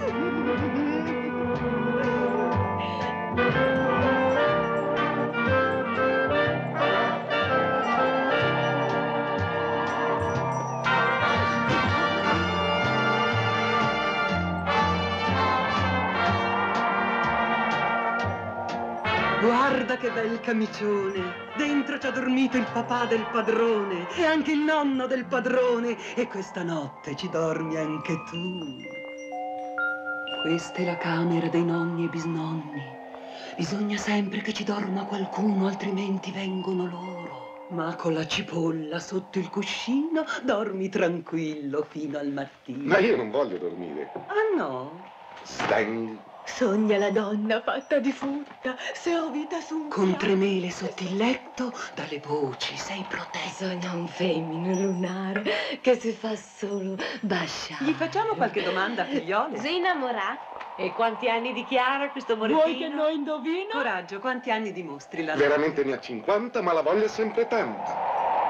Guarda che bel camicione! Dentro ci ha dormito il papà del padrone e anche il nonno del padrone e questa notte ci dormi anche tu. Questa è la camera dei nonni e bisnonni. Bisogna sempre che ci dorma qualcuno, altrimenti vengono loro. Ma con la cipolla sotto il cuscino dormi tranquillo fino al mattino. Ma io non voglio dormire. Ah no? Stang. Sogna la donna fatta di frutta, servita su un Con piatto. tre mele sotto il letto, dalle voci sei protetto. Sogna un femmino lunare che si fa solo basciare. Gli facciamo qualche domanda, figliole? Si innamorà? E quanti anni dichiara questo morettino? Vuoi che noi indovino? Coraggio, quanti anni dimostri la Veramente ne ha cinquanta, ma la voglia è sempre tanta.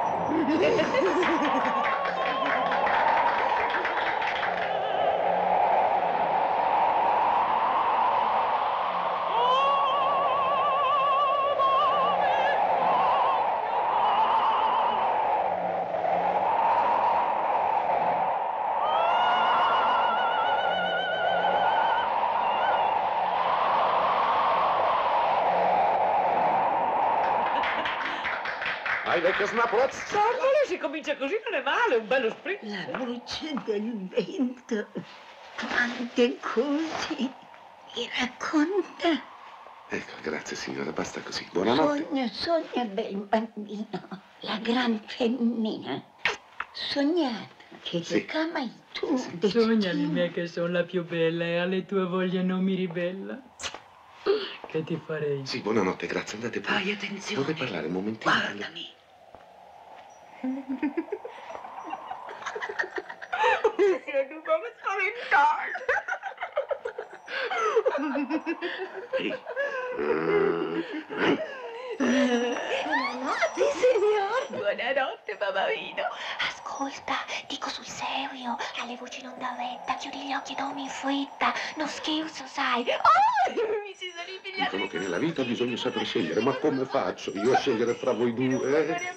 Hai vecchio snappolazzo? Cavolo, si comincia così, non è male, un bello sprint. La voce del vento, quante cose mi racconta. Ecco, grazie signora, basta così. Buonanotte. Sogna, sogna bel bambino, la gran femmina. Sognata che Sì. ti camai tu. Sognami me che sono la più bella e alle tue voglie non mi ribella. Che ti farei? Sì, buonanotte, grazie, andate pure. Fai attenzione. Vorrei parlare un momentino. Guardami. Siete un po' spaventato. Ehi. Buonanotte, signor. Buonanotte, papavino. Ascolta, dico sul serio, alle voci non da retta, chiudi gli occhi, dormi in fretta, non scherzo, sai. Oh, mi si sono impigliati. Dicono che nella vita bisogna saper scegliere, ma come faccio io a scegliere fra voi due? Eh?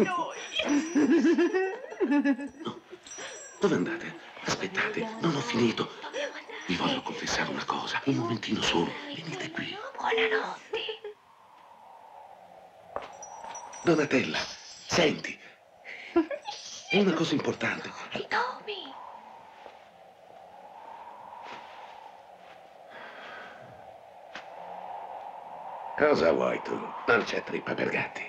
No. Dove andate? Aspettate, non ho finito. Vi voglio confessare una cosa, un momentino solo. Venite qui. Buonanotte. Donatella, senti. È una cosa importante. Dormi. Cosa vuoi tu? Non c'è trippa per gatti.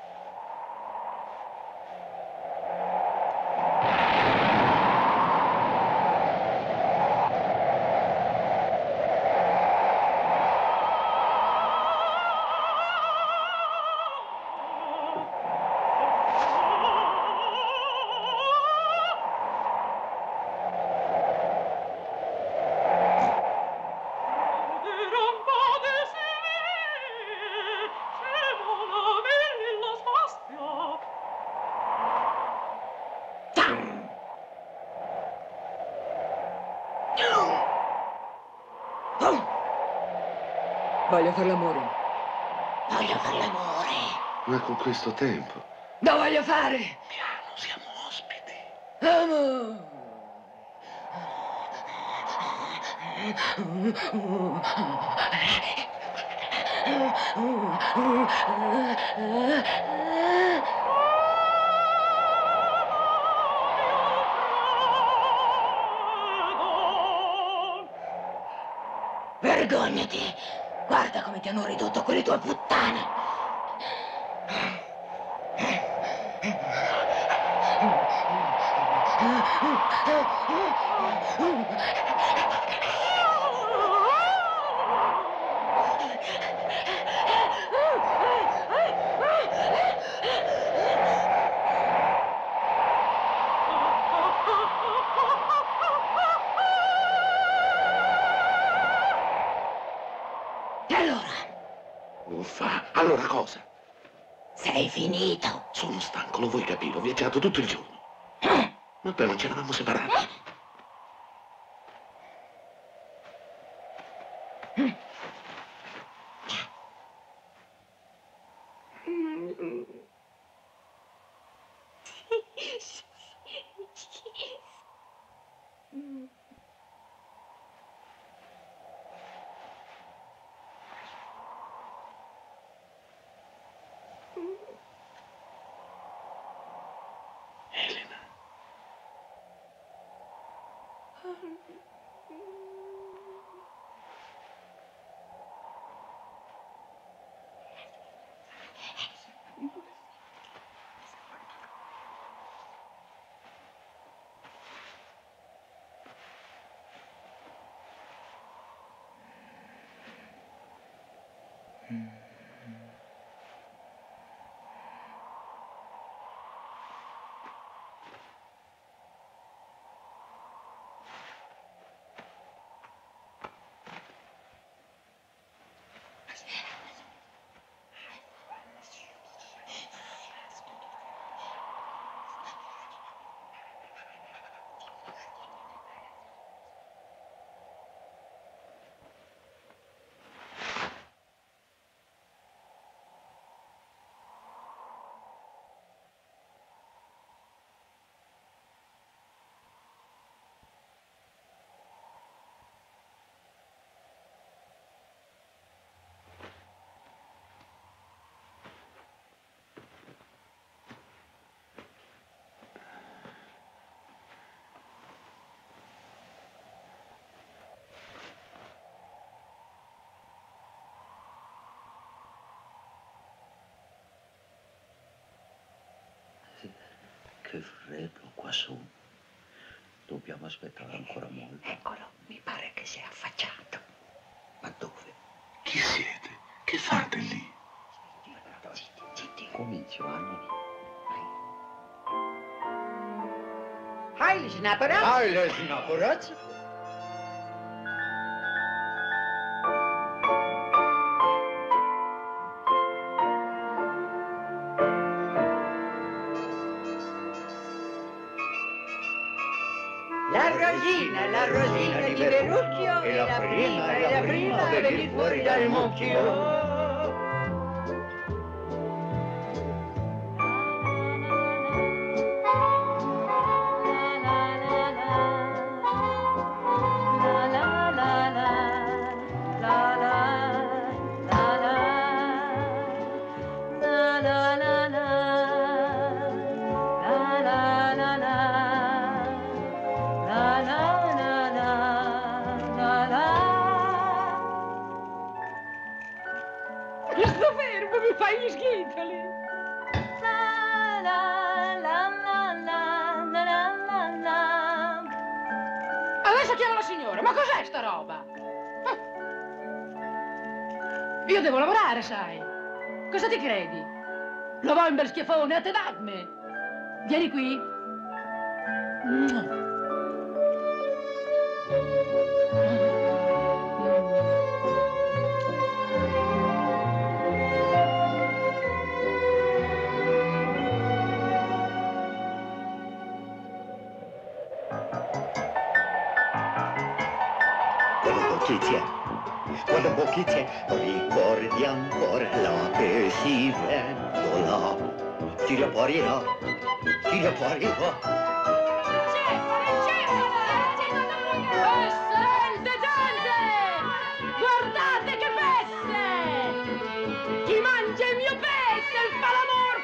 Voglio fare l'amore. Voglio fare l'amore. Ma con questo tempo. Lo voglio fare! Piano, siamo ospiti. Amore! Vergognati! Guarda come ti hanno ridotto quelle tue puttane! E allora? Uffa, allora cosa? Sei finito. Sono stanco, lo vuoi capire? Ho viaggiato tutto il giorno. Ma poi non ci eravamo separati. Che freddo qua su. Dobbiamo aspettare ancora molto. Eccolo, mi pare che sia affacciato. Ma dove? Chi siete? Che fate lì? Zitti, zitti. Comincio, Anni. Hai snaporazzo? Hai snaporazzo? La rosina, la rosina di Verrucchio è la prima, è la prima a venire fuori dal mucchio. Sto fermo, mi fai gli schitoli. Adesso chiamo la signora, ma cos'è sta roba? Io devo lavorare, sai. Cosa ti credi? Lo vuoi un bel schiaffone? A te dammi. Vieni qui. Bocchizia, quella bocchizia, ricordi ancora la che si vendola. Tira fuori là, tira fuori là. Eccellente, gente! Guardate che peste! Chi mangia il mio peste fa l'amor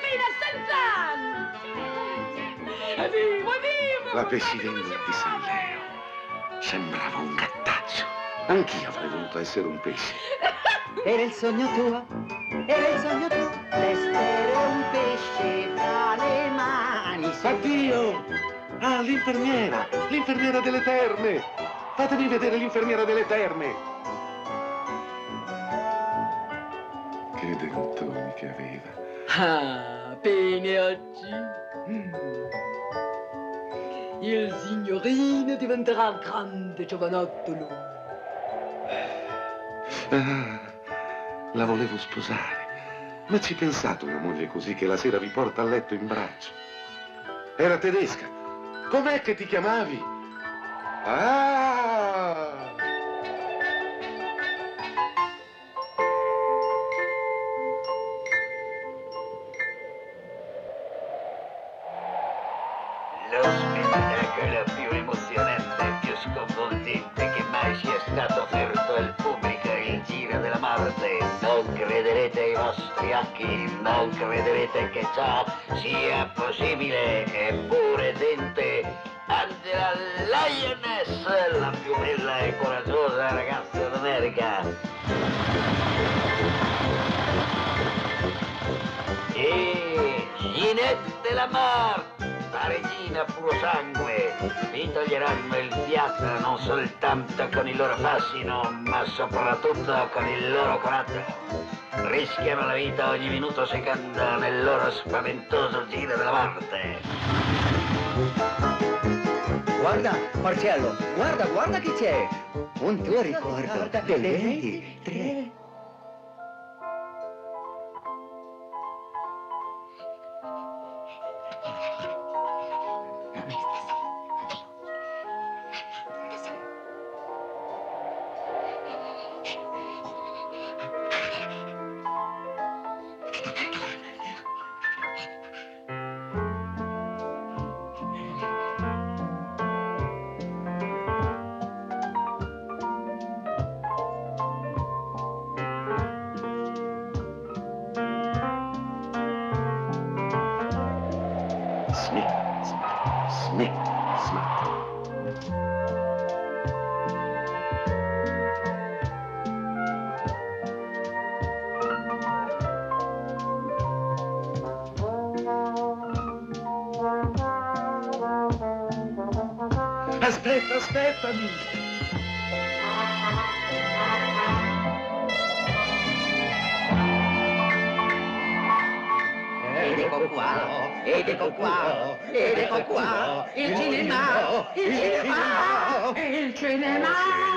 fino a senz'anni! Evviva, evviva! La pescivendola di San Leo sembrava un gattaccio. Anch'io avrei voluto essere un pesce. Era il sogno tuo, era il sogno tuo, l'essere un pesce fra le mani. Addio! Ah, l'infermiera! L'infermiera delle terme! Fatemi vedere l'infermiera delle terme! Che dentoni che aveva! Ah, bene oggi. Mm. Il signorino diventerà grande giovanottolo. Ah, La volevo sposare. Ma ci pensate una moglie così che la sera vi porta a letto in braccio? Era tedesca. Com'è che ti chiamavi? Ah! Lo spettacolo più emozionante e più sconvolgente che mai sia stato offerto al pubblico, il Giro della Morte. Non crederete ai vostri occhi, non crederete che ciò sia possibile. Eppure Dente, Angela Lioness, la più bella e coraggiosa ragazza d'America. E Ginette Lamar, la regina puro sangue, vi toglieranno il fiato non soltanto con il loro fascino, ma soprattutto con il loro coraggio. Rischiano la vita ogni minuto secondo nel loro spaventoso giro della morte. Guarda, Marcello, guarda, guarda chi c'è! Un tuo ricordo del ventitré. Aspetta, aspettami! Ed ecco qua, ed ecco qua, ed ecco qua, il cinema, il cinema, il cinema!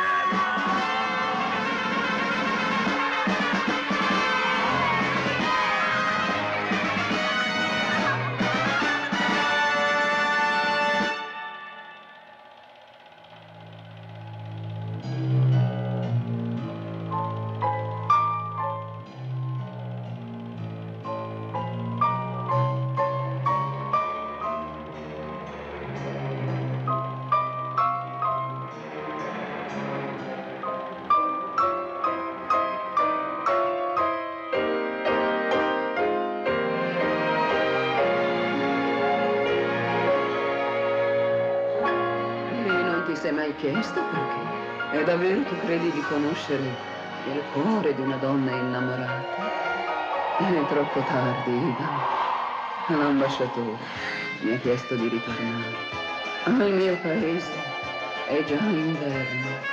Sei mai chiesto perché? E davvero tu credi di conoscere il cuore di una donna innamorata? È troppo tardi, Ivan. L'ambasciatore mi ha chiesto di ritornare al mio paese. È già inverno.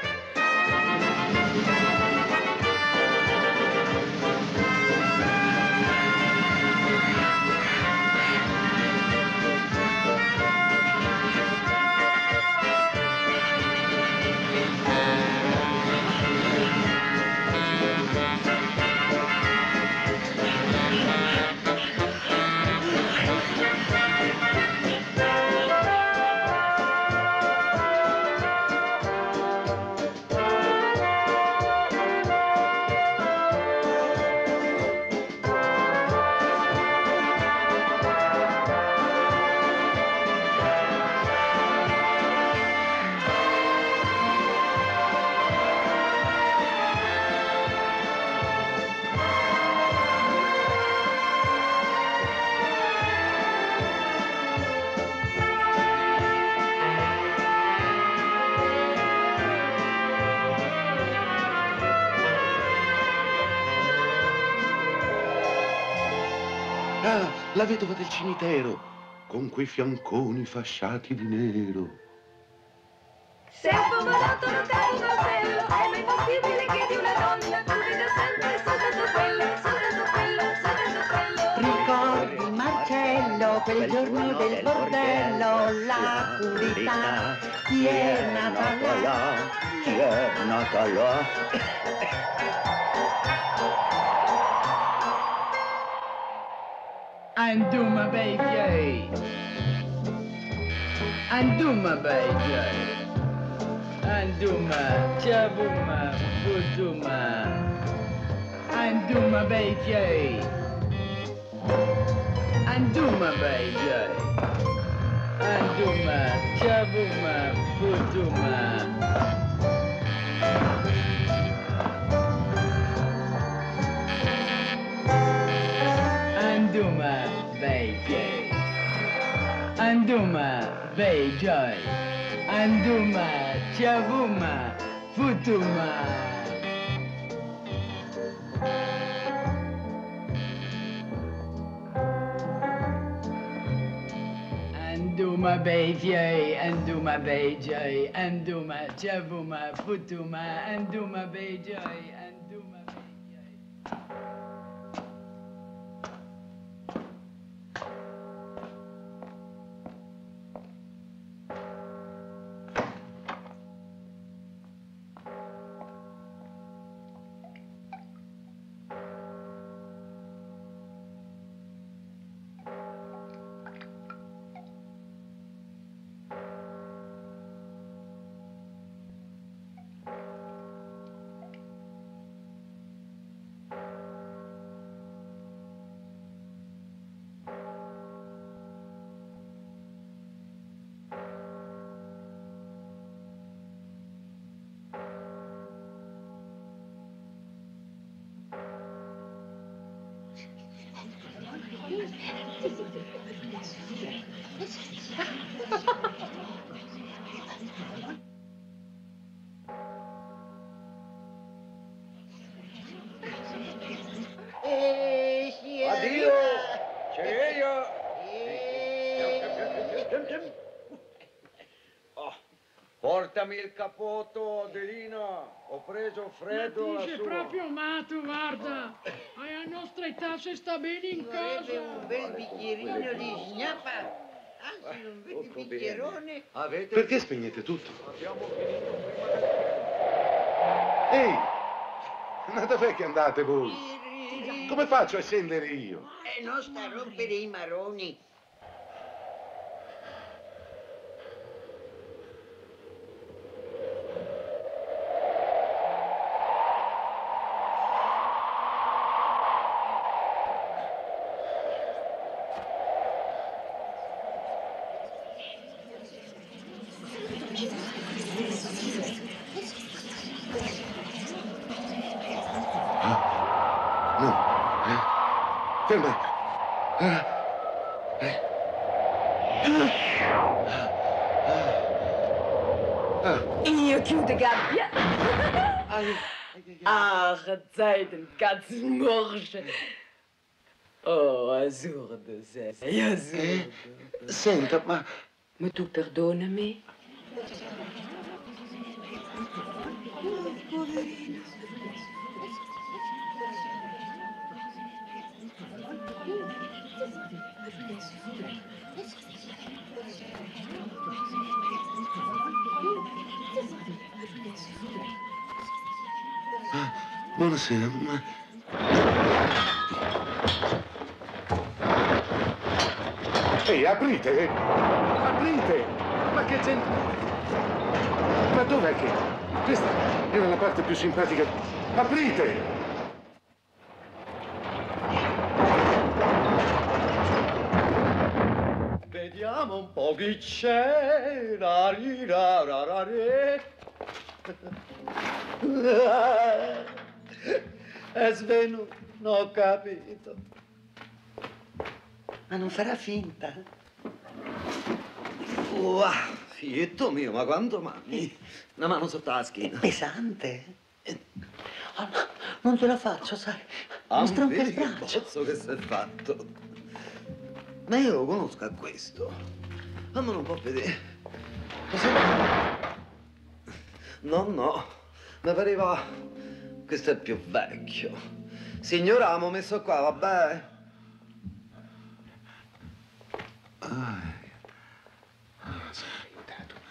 Ah, la vedova del cimitero, con quei fianconi fasciati di nero. Se un pomodato non dà un casello, è mai possibile che di una donna tu veda sempre soltanto quello, soltanto quello, soltanto quello. Ricordi, Marcello, quel giorno del bordello, la curità città. Chi è nato là? Chi è nato là? Anduma baby, Anduma baby, Anduma, Chabuma, Buduma, Anduma baby, Anduma baby, Anduma, Chabuma, Buduma. Anduma baby, Anduma baby, Anduma, Chabuma, Futuma. Anduma baby, Anduma baby, Anduma, Chabuma, Futuma, Anduma baby, Anduma baby. Eh, sì, è Addio! arriva. C'è io! Oh, portami il cappotto, Adelina. Ho preso freddo Ma dice lassù. proprio matto, guarda. Alla nostra età si sta bene in vorrebbe casa. un bel bicchierino di sgnappa. Anzi, non vedi Tutto bicchierone? Avete... Perché spegnete tutto? Abbiamo finito prima Ehi! Ma dov'è che andate voi? Come faccio a scendere io? E non sta a rompere i maroni. No. Eh? Ferma. Ah. Eh. Ah. Io chiudo gabbia. Ach, Zeiten, Katzenmorsche. Oh, assurdo sei, assurdo. Eh? Senta, ma... Ma tu perdonami? Poverino. Ah, buonasera, ma... Ehi, aprite! Aprite! Ma che gente... Ma dov'è che... Questa era la parte più simpatica. Aprite! Vediamo un po' chi c'è. La ri ra ra ra re. È svenuto, non ho capito. Ma non farà finta? Wow, figlietto mio, ma quanto mangi? Una mano sotto la schiena. È pesante. Oh, no, non ce la faccio, sai. Ah, Mi stronca il vedi che braccio. bozzo che si è fatto. Ma io lo conosco a questo. Fammelo un po' vedere. Cosa... No, no, mi pareva... Questo è più vecchio. Signora, l'ho messo qua, vabbè? Ah, ah, sei aiutato.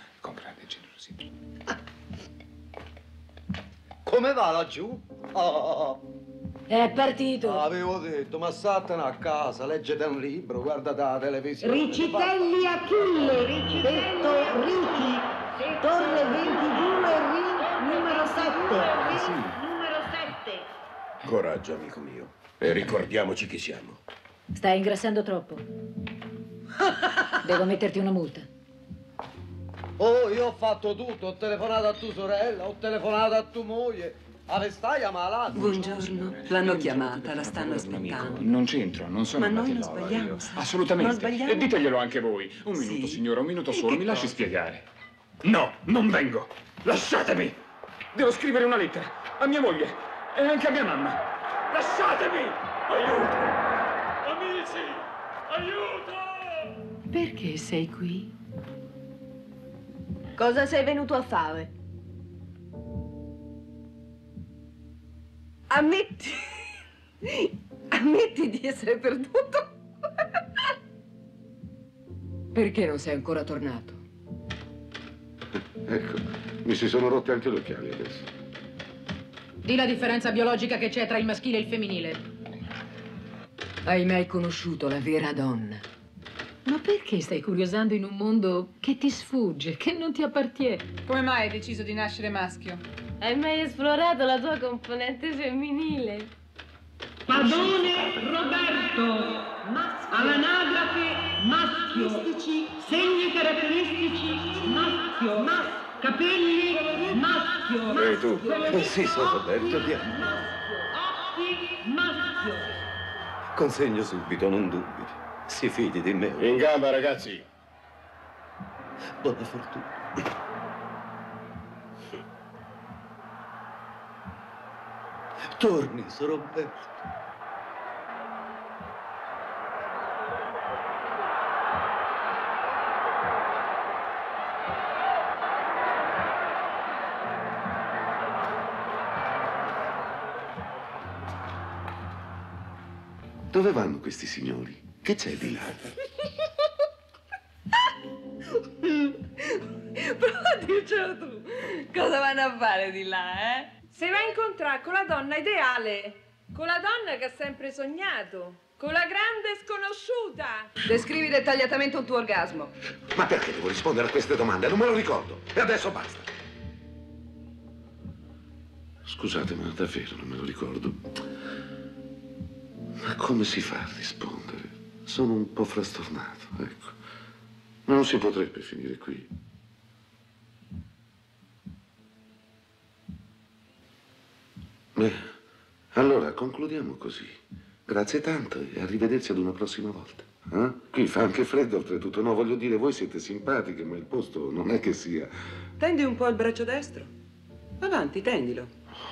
come va laggiù? Oh. È partito. Avevo detto, ma statene a casa, leggete un libro, guardate la televisione. Ricitelli Achille, detto Ricky, torre ventidue, ring numero sette. Sì. Numero sette. Coraggio, amico mio. E ricordiamoci chi siamo. Stai ingrassando troppo. Devo metterti una multa. Oh, io ho fatto tutto, ho telefonato a tua sorella, ho telefonato a tua moglie. Avestai ammalato. Buongiorno, l'hanno chiamata, la stanno aspettando. Non c'entro, non sono Ma noi andati non loro, sbagliamo, io- sa. Assolutamente. Non sbagliamo. E diteglielo anche voi. Un Sì. minuto, signora, un minuto solo, che mi lasci cosa? spiegare. No, non vengo. Lasciatemi. Devo scrivere una lettera a mia moglie e anche a mia mamma. Lasciatemi! Aiuto! Amici! Aiuto! Perché sei qui? Cosa sei venuto a fare? Ammetti... Ammetti di essere perduto. Perché non sei ancora tornato? Ecco, mi si sono rotti anche gli occhiali adesso. Di la differenza biologica che c'è tra il maschile e il femminile. Hai mai conosciuto la vera donna? Ma perché stai curiosando in un mondo che ti sfugge, che non ti appartiene? Come mai hai deciso di nascere maschio? Hai mai esplorato la tua componente femminile? Padone Roberto, all'anagrafe maschio, segni caratteristici maschio, capelli maschio, Ehi tu, sì, sono Roberto, andiamo. occhi maschio. Consegno subito, non dubbi. Si fidi di me. In gamba, ragazzi. Buona fortuna. Torni, sono Roberto. Dove vanno questi signori? Che c'è di là? Prova a dircelo tu. Cosa vanno a fare di là, eh? Se va a incontrare con la donna ideale, con la donna che ha sempre sognato, con la grande sconosciuta. Descrivi dettagliatamente un tuo orgasmo. Ma perché devo rispondere a queste domande? Non me lo ricordo. E adesso basta. Scusate, ma davvero non me lo ricordo. Ma come si fa a rispondere? Sono un po' frastornato, ecco. Ma non si potrebbe finire qui. Beh, allora concludiamo così. Grazie tanto e arrivederci ad una prossima volta. Eh? Qui fa anche freddo oltretutto. No, voglio dire, voi siete simpatiche, ma il posto non è che sia... Tendi un po' il braccio destro. Avanti, tendilo.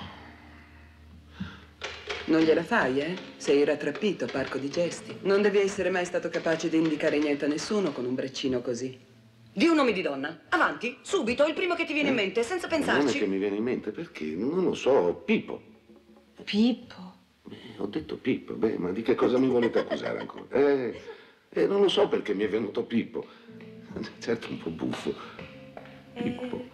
Non gliela fai, eh? Sei rattrappito, parco di gesti. Non devi essere mai stato capace di indicare niente a nessuno con un braccino così. Di un nome di donna. Avanti, subito, il primo che ti viene in mente, senza Non è pensarci. che mi viene in mente perché, non lo so, Pippo. Pippo? Eh, ho detto Pippo, beh, ma di che cosa mi volete accusare ancora? Eh, eh, non lo so perché mi è venuto Pippo. Certo, un po' buffo. Pippo.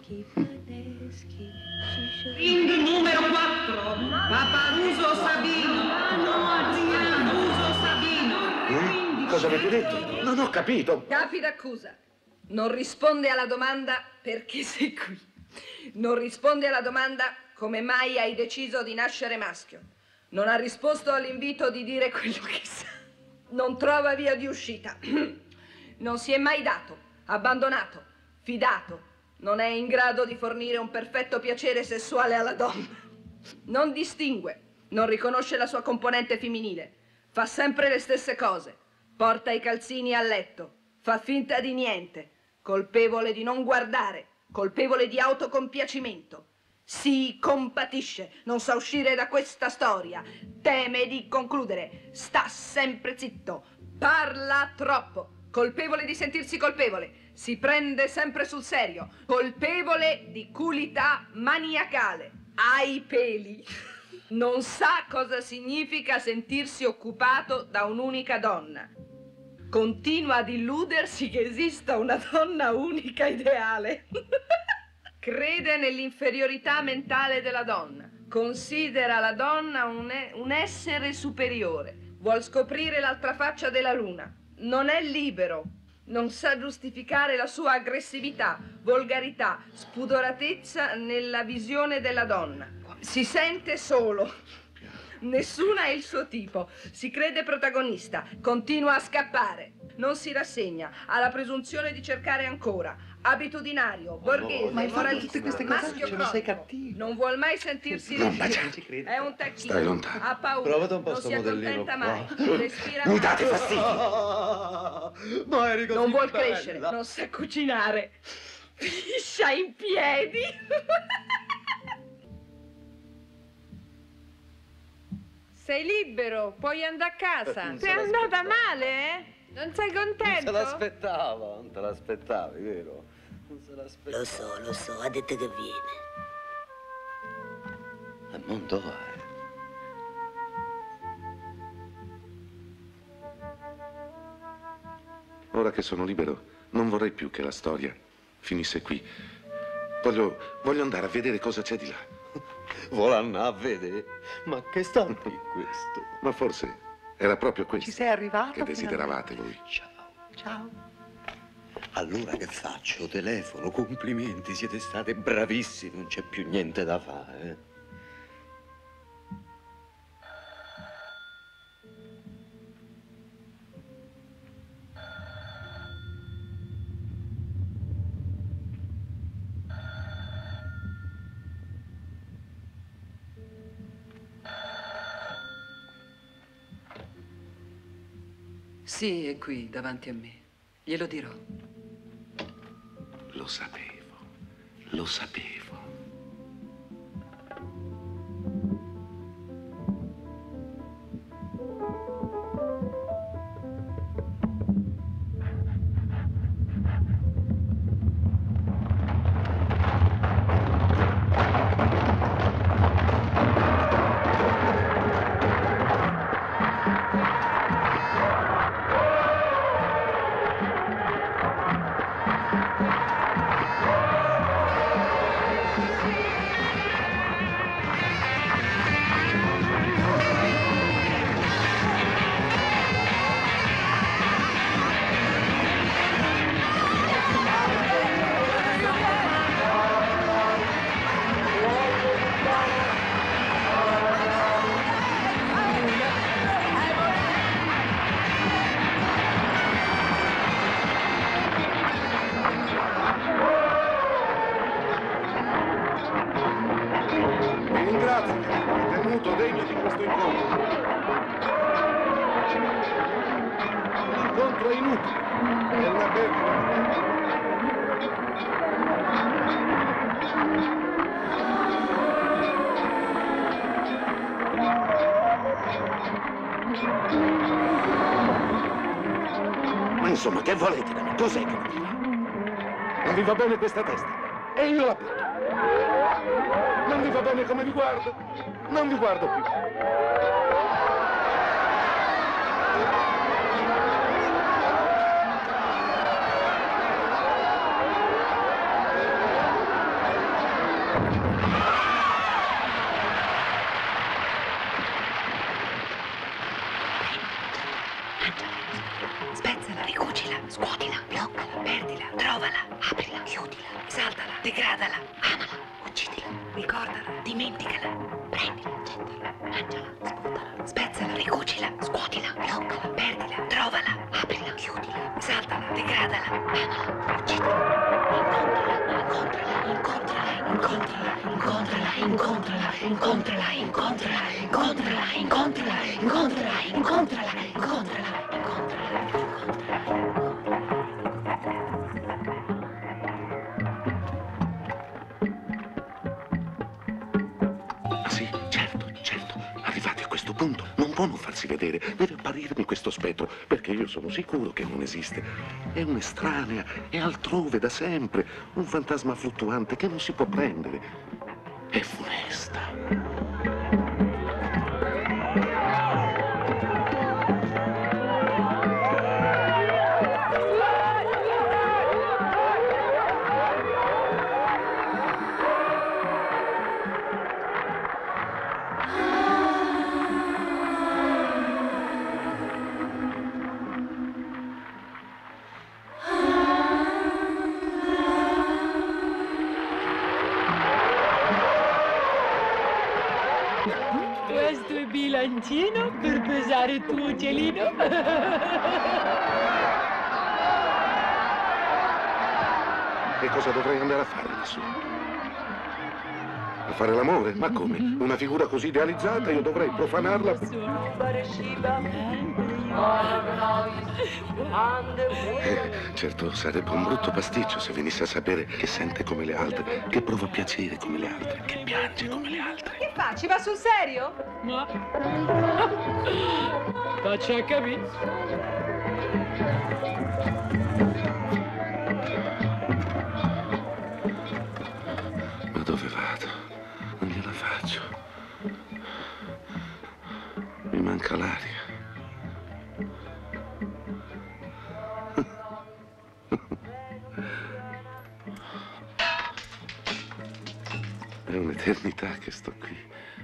Ring numero quattro, Paparuso Sabino. Paparuso Sabino. Eh? Cosa avete detto? Non ho capito. Capi d'accusa. Non risponde alla domanda perché sei qui. Non risponde alla domanda come mai hai deciso di nascere maschio. Non ha risposto all'invito di dire quello che sa. Non trova via di uscita. Non si è mai dato, abbandonato, fidato. Non è in grado di fornire un perfetto piacere sessuale alla donna. Non distingue, non riconosce la sua componente femminile. Fa sempre le stesse cose. Porta i calzini a letto. Fa finta di niente. Colpevole di non guardare. Colpevole di autocompiacimento. Si compatisce. Non sa uscire da questa storia. Teme di concludere. Sta sempre zitto. Parla troppo. Colpevole di sentirsi colpevole. Si prende sempre sul serio. Colpevole di culità maniacale. Ha i peli. Non sa cosa significa sentirsi occupato da un'unica donna. Continua ad illudersi che esista una donna unica ideale. Crede nell'inferiorità mentale della donna. Considera la donna un, e- un essere superiore. Vuol scoprire l'altra faccia della luna. Non è libero. Non sa giustificare la sua aggressività, volgarità, spudoratezza nella visione della donna. Si sente solo. Nessuna è il suo tipo. Si crede protagonista. Continua a scappare. Non si rassegna. Ha la presunzione di cercare ancora. Abitudinario, borghese, ma hai fatto moralista, tutte queste cose? maschio Ce ne sei cronico. Non vuol mai sentirsi Non leggero. baciare. È un tacchino. Stai lontano. Ha paura. Provate un po' non sto si modellino accontenta qua. mai. Respira Mi date male. fastidio. Ma eri così Non vuol bella. crescere, non sa cucinare. Piscia in piedi. Sei libero, puoi andare a casa. Non Ti se è andata l'aspettava. male, eh? Non sei Non contento? se l'aspettava, non te l'aspettavi, vero? Non se l'aspettava. Lo so, lo so, ha detto che viene. A Mondova, eh. Ora che sono libero, non vorrei più che la storia finisse qui. Voglio, voglio andare a vedere cosa c'è di là. Vuole andare a vedere? Ma che sta qui questo? Ma forse era proprio questo Ci sei arrivato? che desideravate voi. Ciao. Allora che faccio? Telefono, complimenti, siete state bravissimi, non c'è più niente da fare. eh. Sì, è qui, davanti a me. Glielo dirò. Lo sapevo, lo sapevo. Vi ringrazio di avermi tenuto degno di questo incontro. L'incontro è inutile, è una perdita. Ma insomma, che volete da me? Cos'è che non vi va? Non vi va bene questa testa? E io la butto. Non vi va bene come vi guardo? Non vi guardo più. Spezzala, ricucila, scuotila, bloccala, perdila, trovala, aprila, chiudila, esaltala, degradala, amala, uccidila, ricordala, dimenticala, prendila, gettala, mangiala, sputala, spezzala, ricucila, scuotila, bloccala, perdila, trovala, aprila, chiudila, esaltala, degradala, amala, uccidila, incontrala, incontrala, incontrala, incontrala, incontrala, incontrala, incontrala, incontrala, incontrala, incontrala, incontrala, incontrala, incontrala. Sì, certo, certo. Arrivati a questo punto, non può non farsi vedere. Deve apparirmi questo spettro, perché io sono sicuro che non esiste. È un'estranea, è altrove da sempre. Un fantasma fluttuante che non si può prendere. È funesta. Questo è bilancino per pesare il tuo uccellino. E cosa dovrei andare a fare lassù? A fare l'amore? Ma come? Una figura così idealizzata io dovrei profanarla? Eh, certo, sarebbe un brutto pasticcio se venisse a sapere che sente come le altre, che prova piacere come le altre, che piange come le altre. Che fa? Ci va sul serio? Ma... Faccia capire. Ma dove vado? Non gliela faccio. Mi manca l'aria. È un'eternità che sto qui.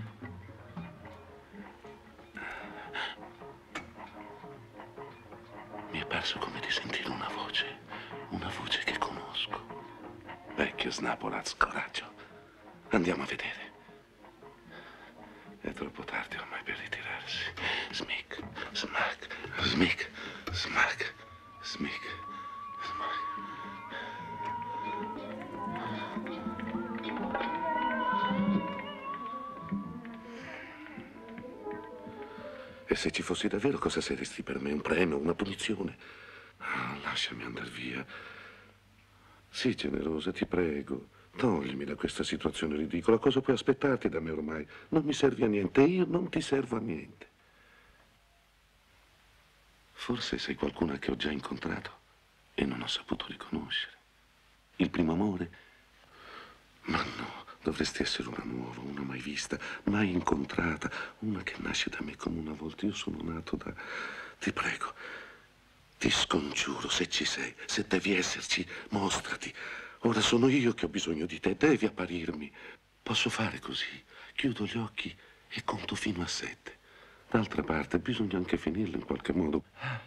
Mi è parso come di sentire una voce, una voce che conosco. Vecchio Snapolat, coraggio. Andiamo a vedere. È troppo tardi ormai per ritirarsi. Smic, smac, smic, smac, smic, smac. E se ci fossi davvero, cosa saresti per me? Un premio, una punizione? Ah, lasciami andare via. Sii generosa, ti prego. Toglimi da questa situazione ridicola. Cosa puoi aspettarti da me ormai? Non mi servi a niente, io non ti servo a niente. Forse sei qualcuna che ho già incontrato e non ho saputo riconoscere. Il primo amore? Ma no, dovresti essere una nuova, una mai vista, mai incontrata, una che nasce da me come una volta. Io sono nato da... Ti prego, ti scongiuro, se ci sei, se devi esserci, mostrati. Ora sono io che ho bisogno di te, devi apparirmi. Posso fare così, chiudo gli occhi e conto fino a sette. D'altra parte bisogna anche finirlo in qualche modo.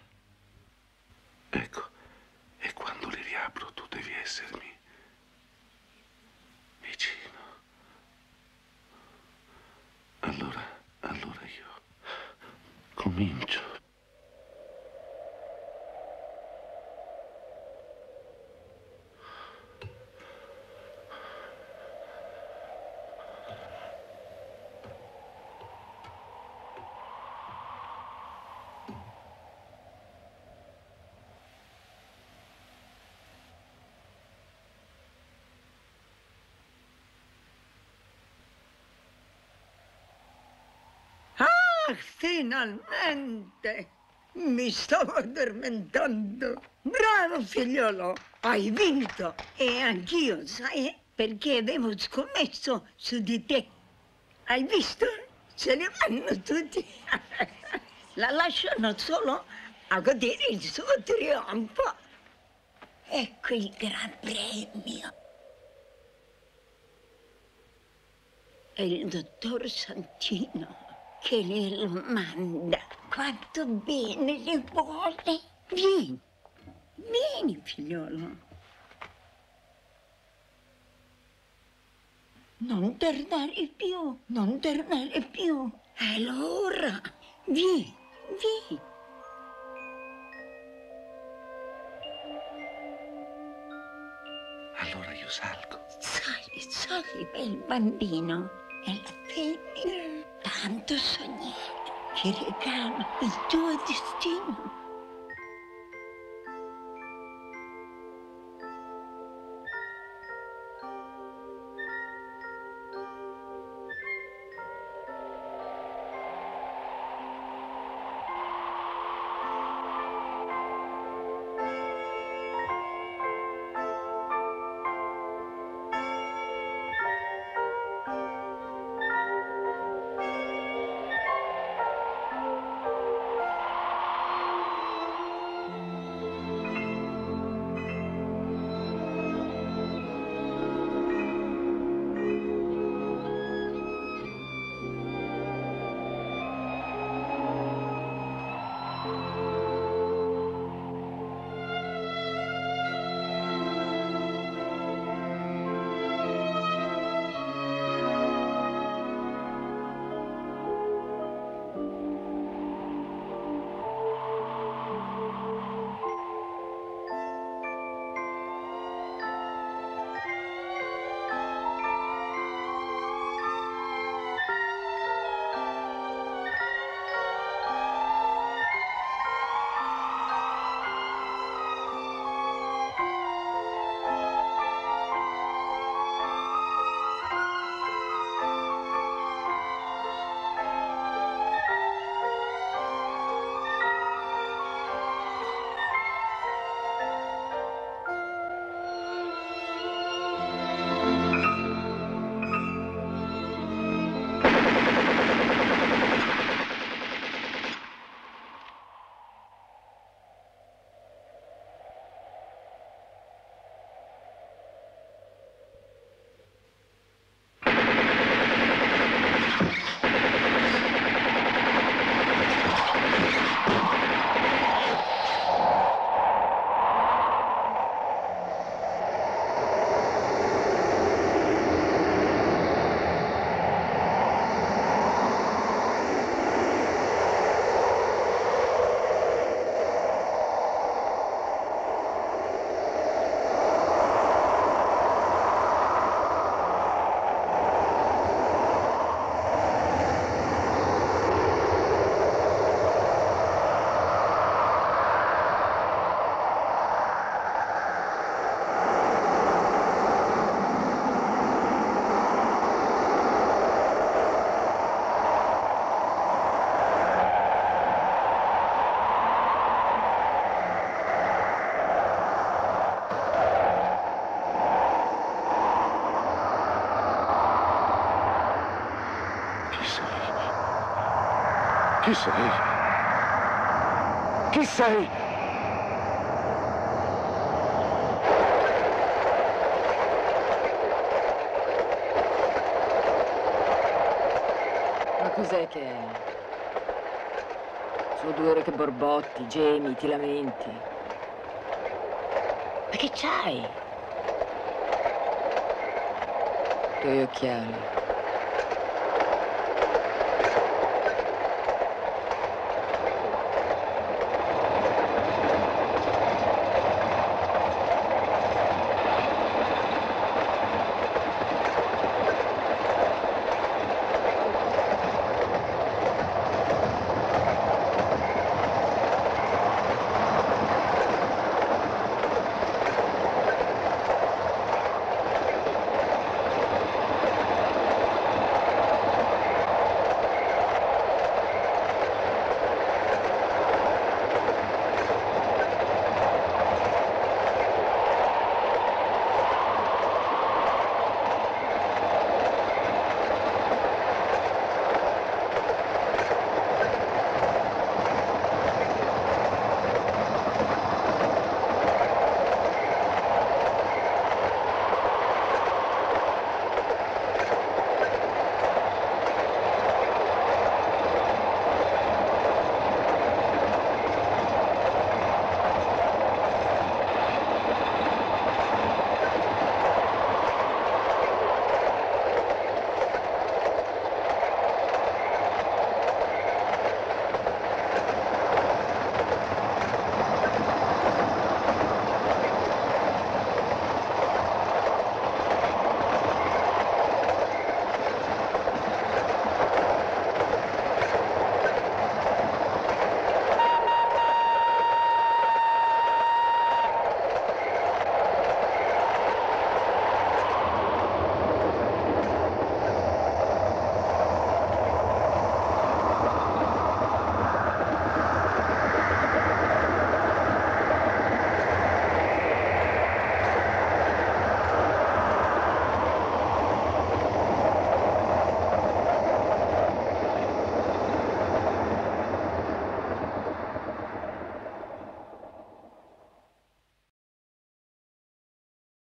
Ecco, e quando li riapro tu devi essermi vicino. Allora, allora io comincio. Finalmente! Mi stavo addormentando. Bravo figliolo, hai vinto. E anch'io, sai, perché avevo scommesso su di te. Hai visto? Se ne vanno tutti. La lasciano solo a godere il suo trionfo. Ecco il gran premio. È il dottor Santino che glielo manda. Quanto bene le vuole. Vieni, vieni figliolo. Non tardare più, non tardare più. Allora, vieni, vieni. Allora io salgo. Sali, sali, bel bambino. È la femmina. Tanto sognare che regala il tuo destino. sei? Chi sei? Chi sei? Ma cos'è che è? Sono due ore che borbotti, gemi, ti lamenti. Ma che c'hai? I tuoi occhiali.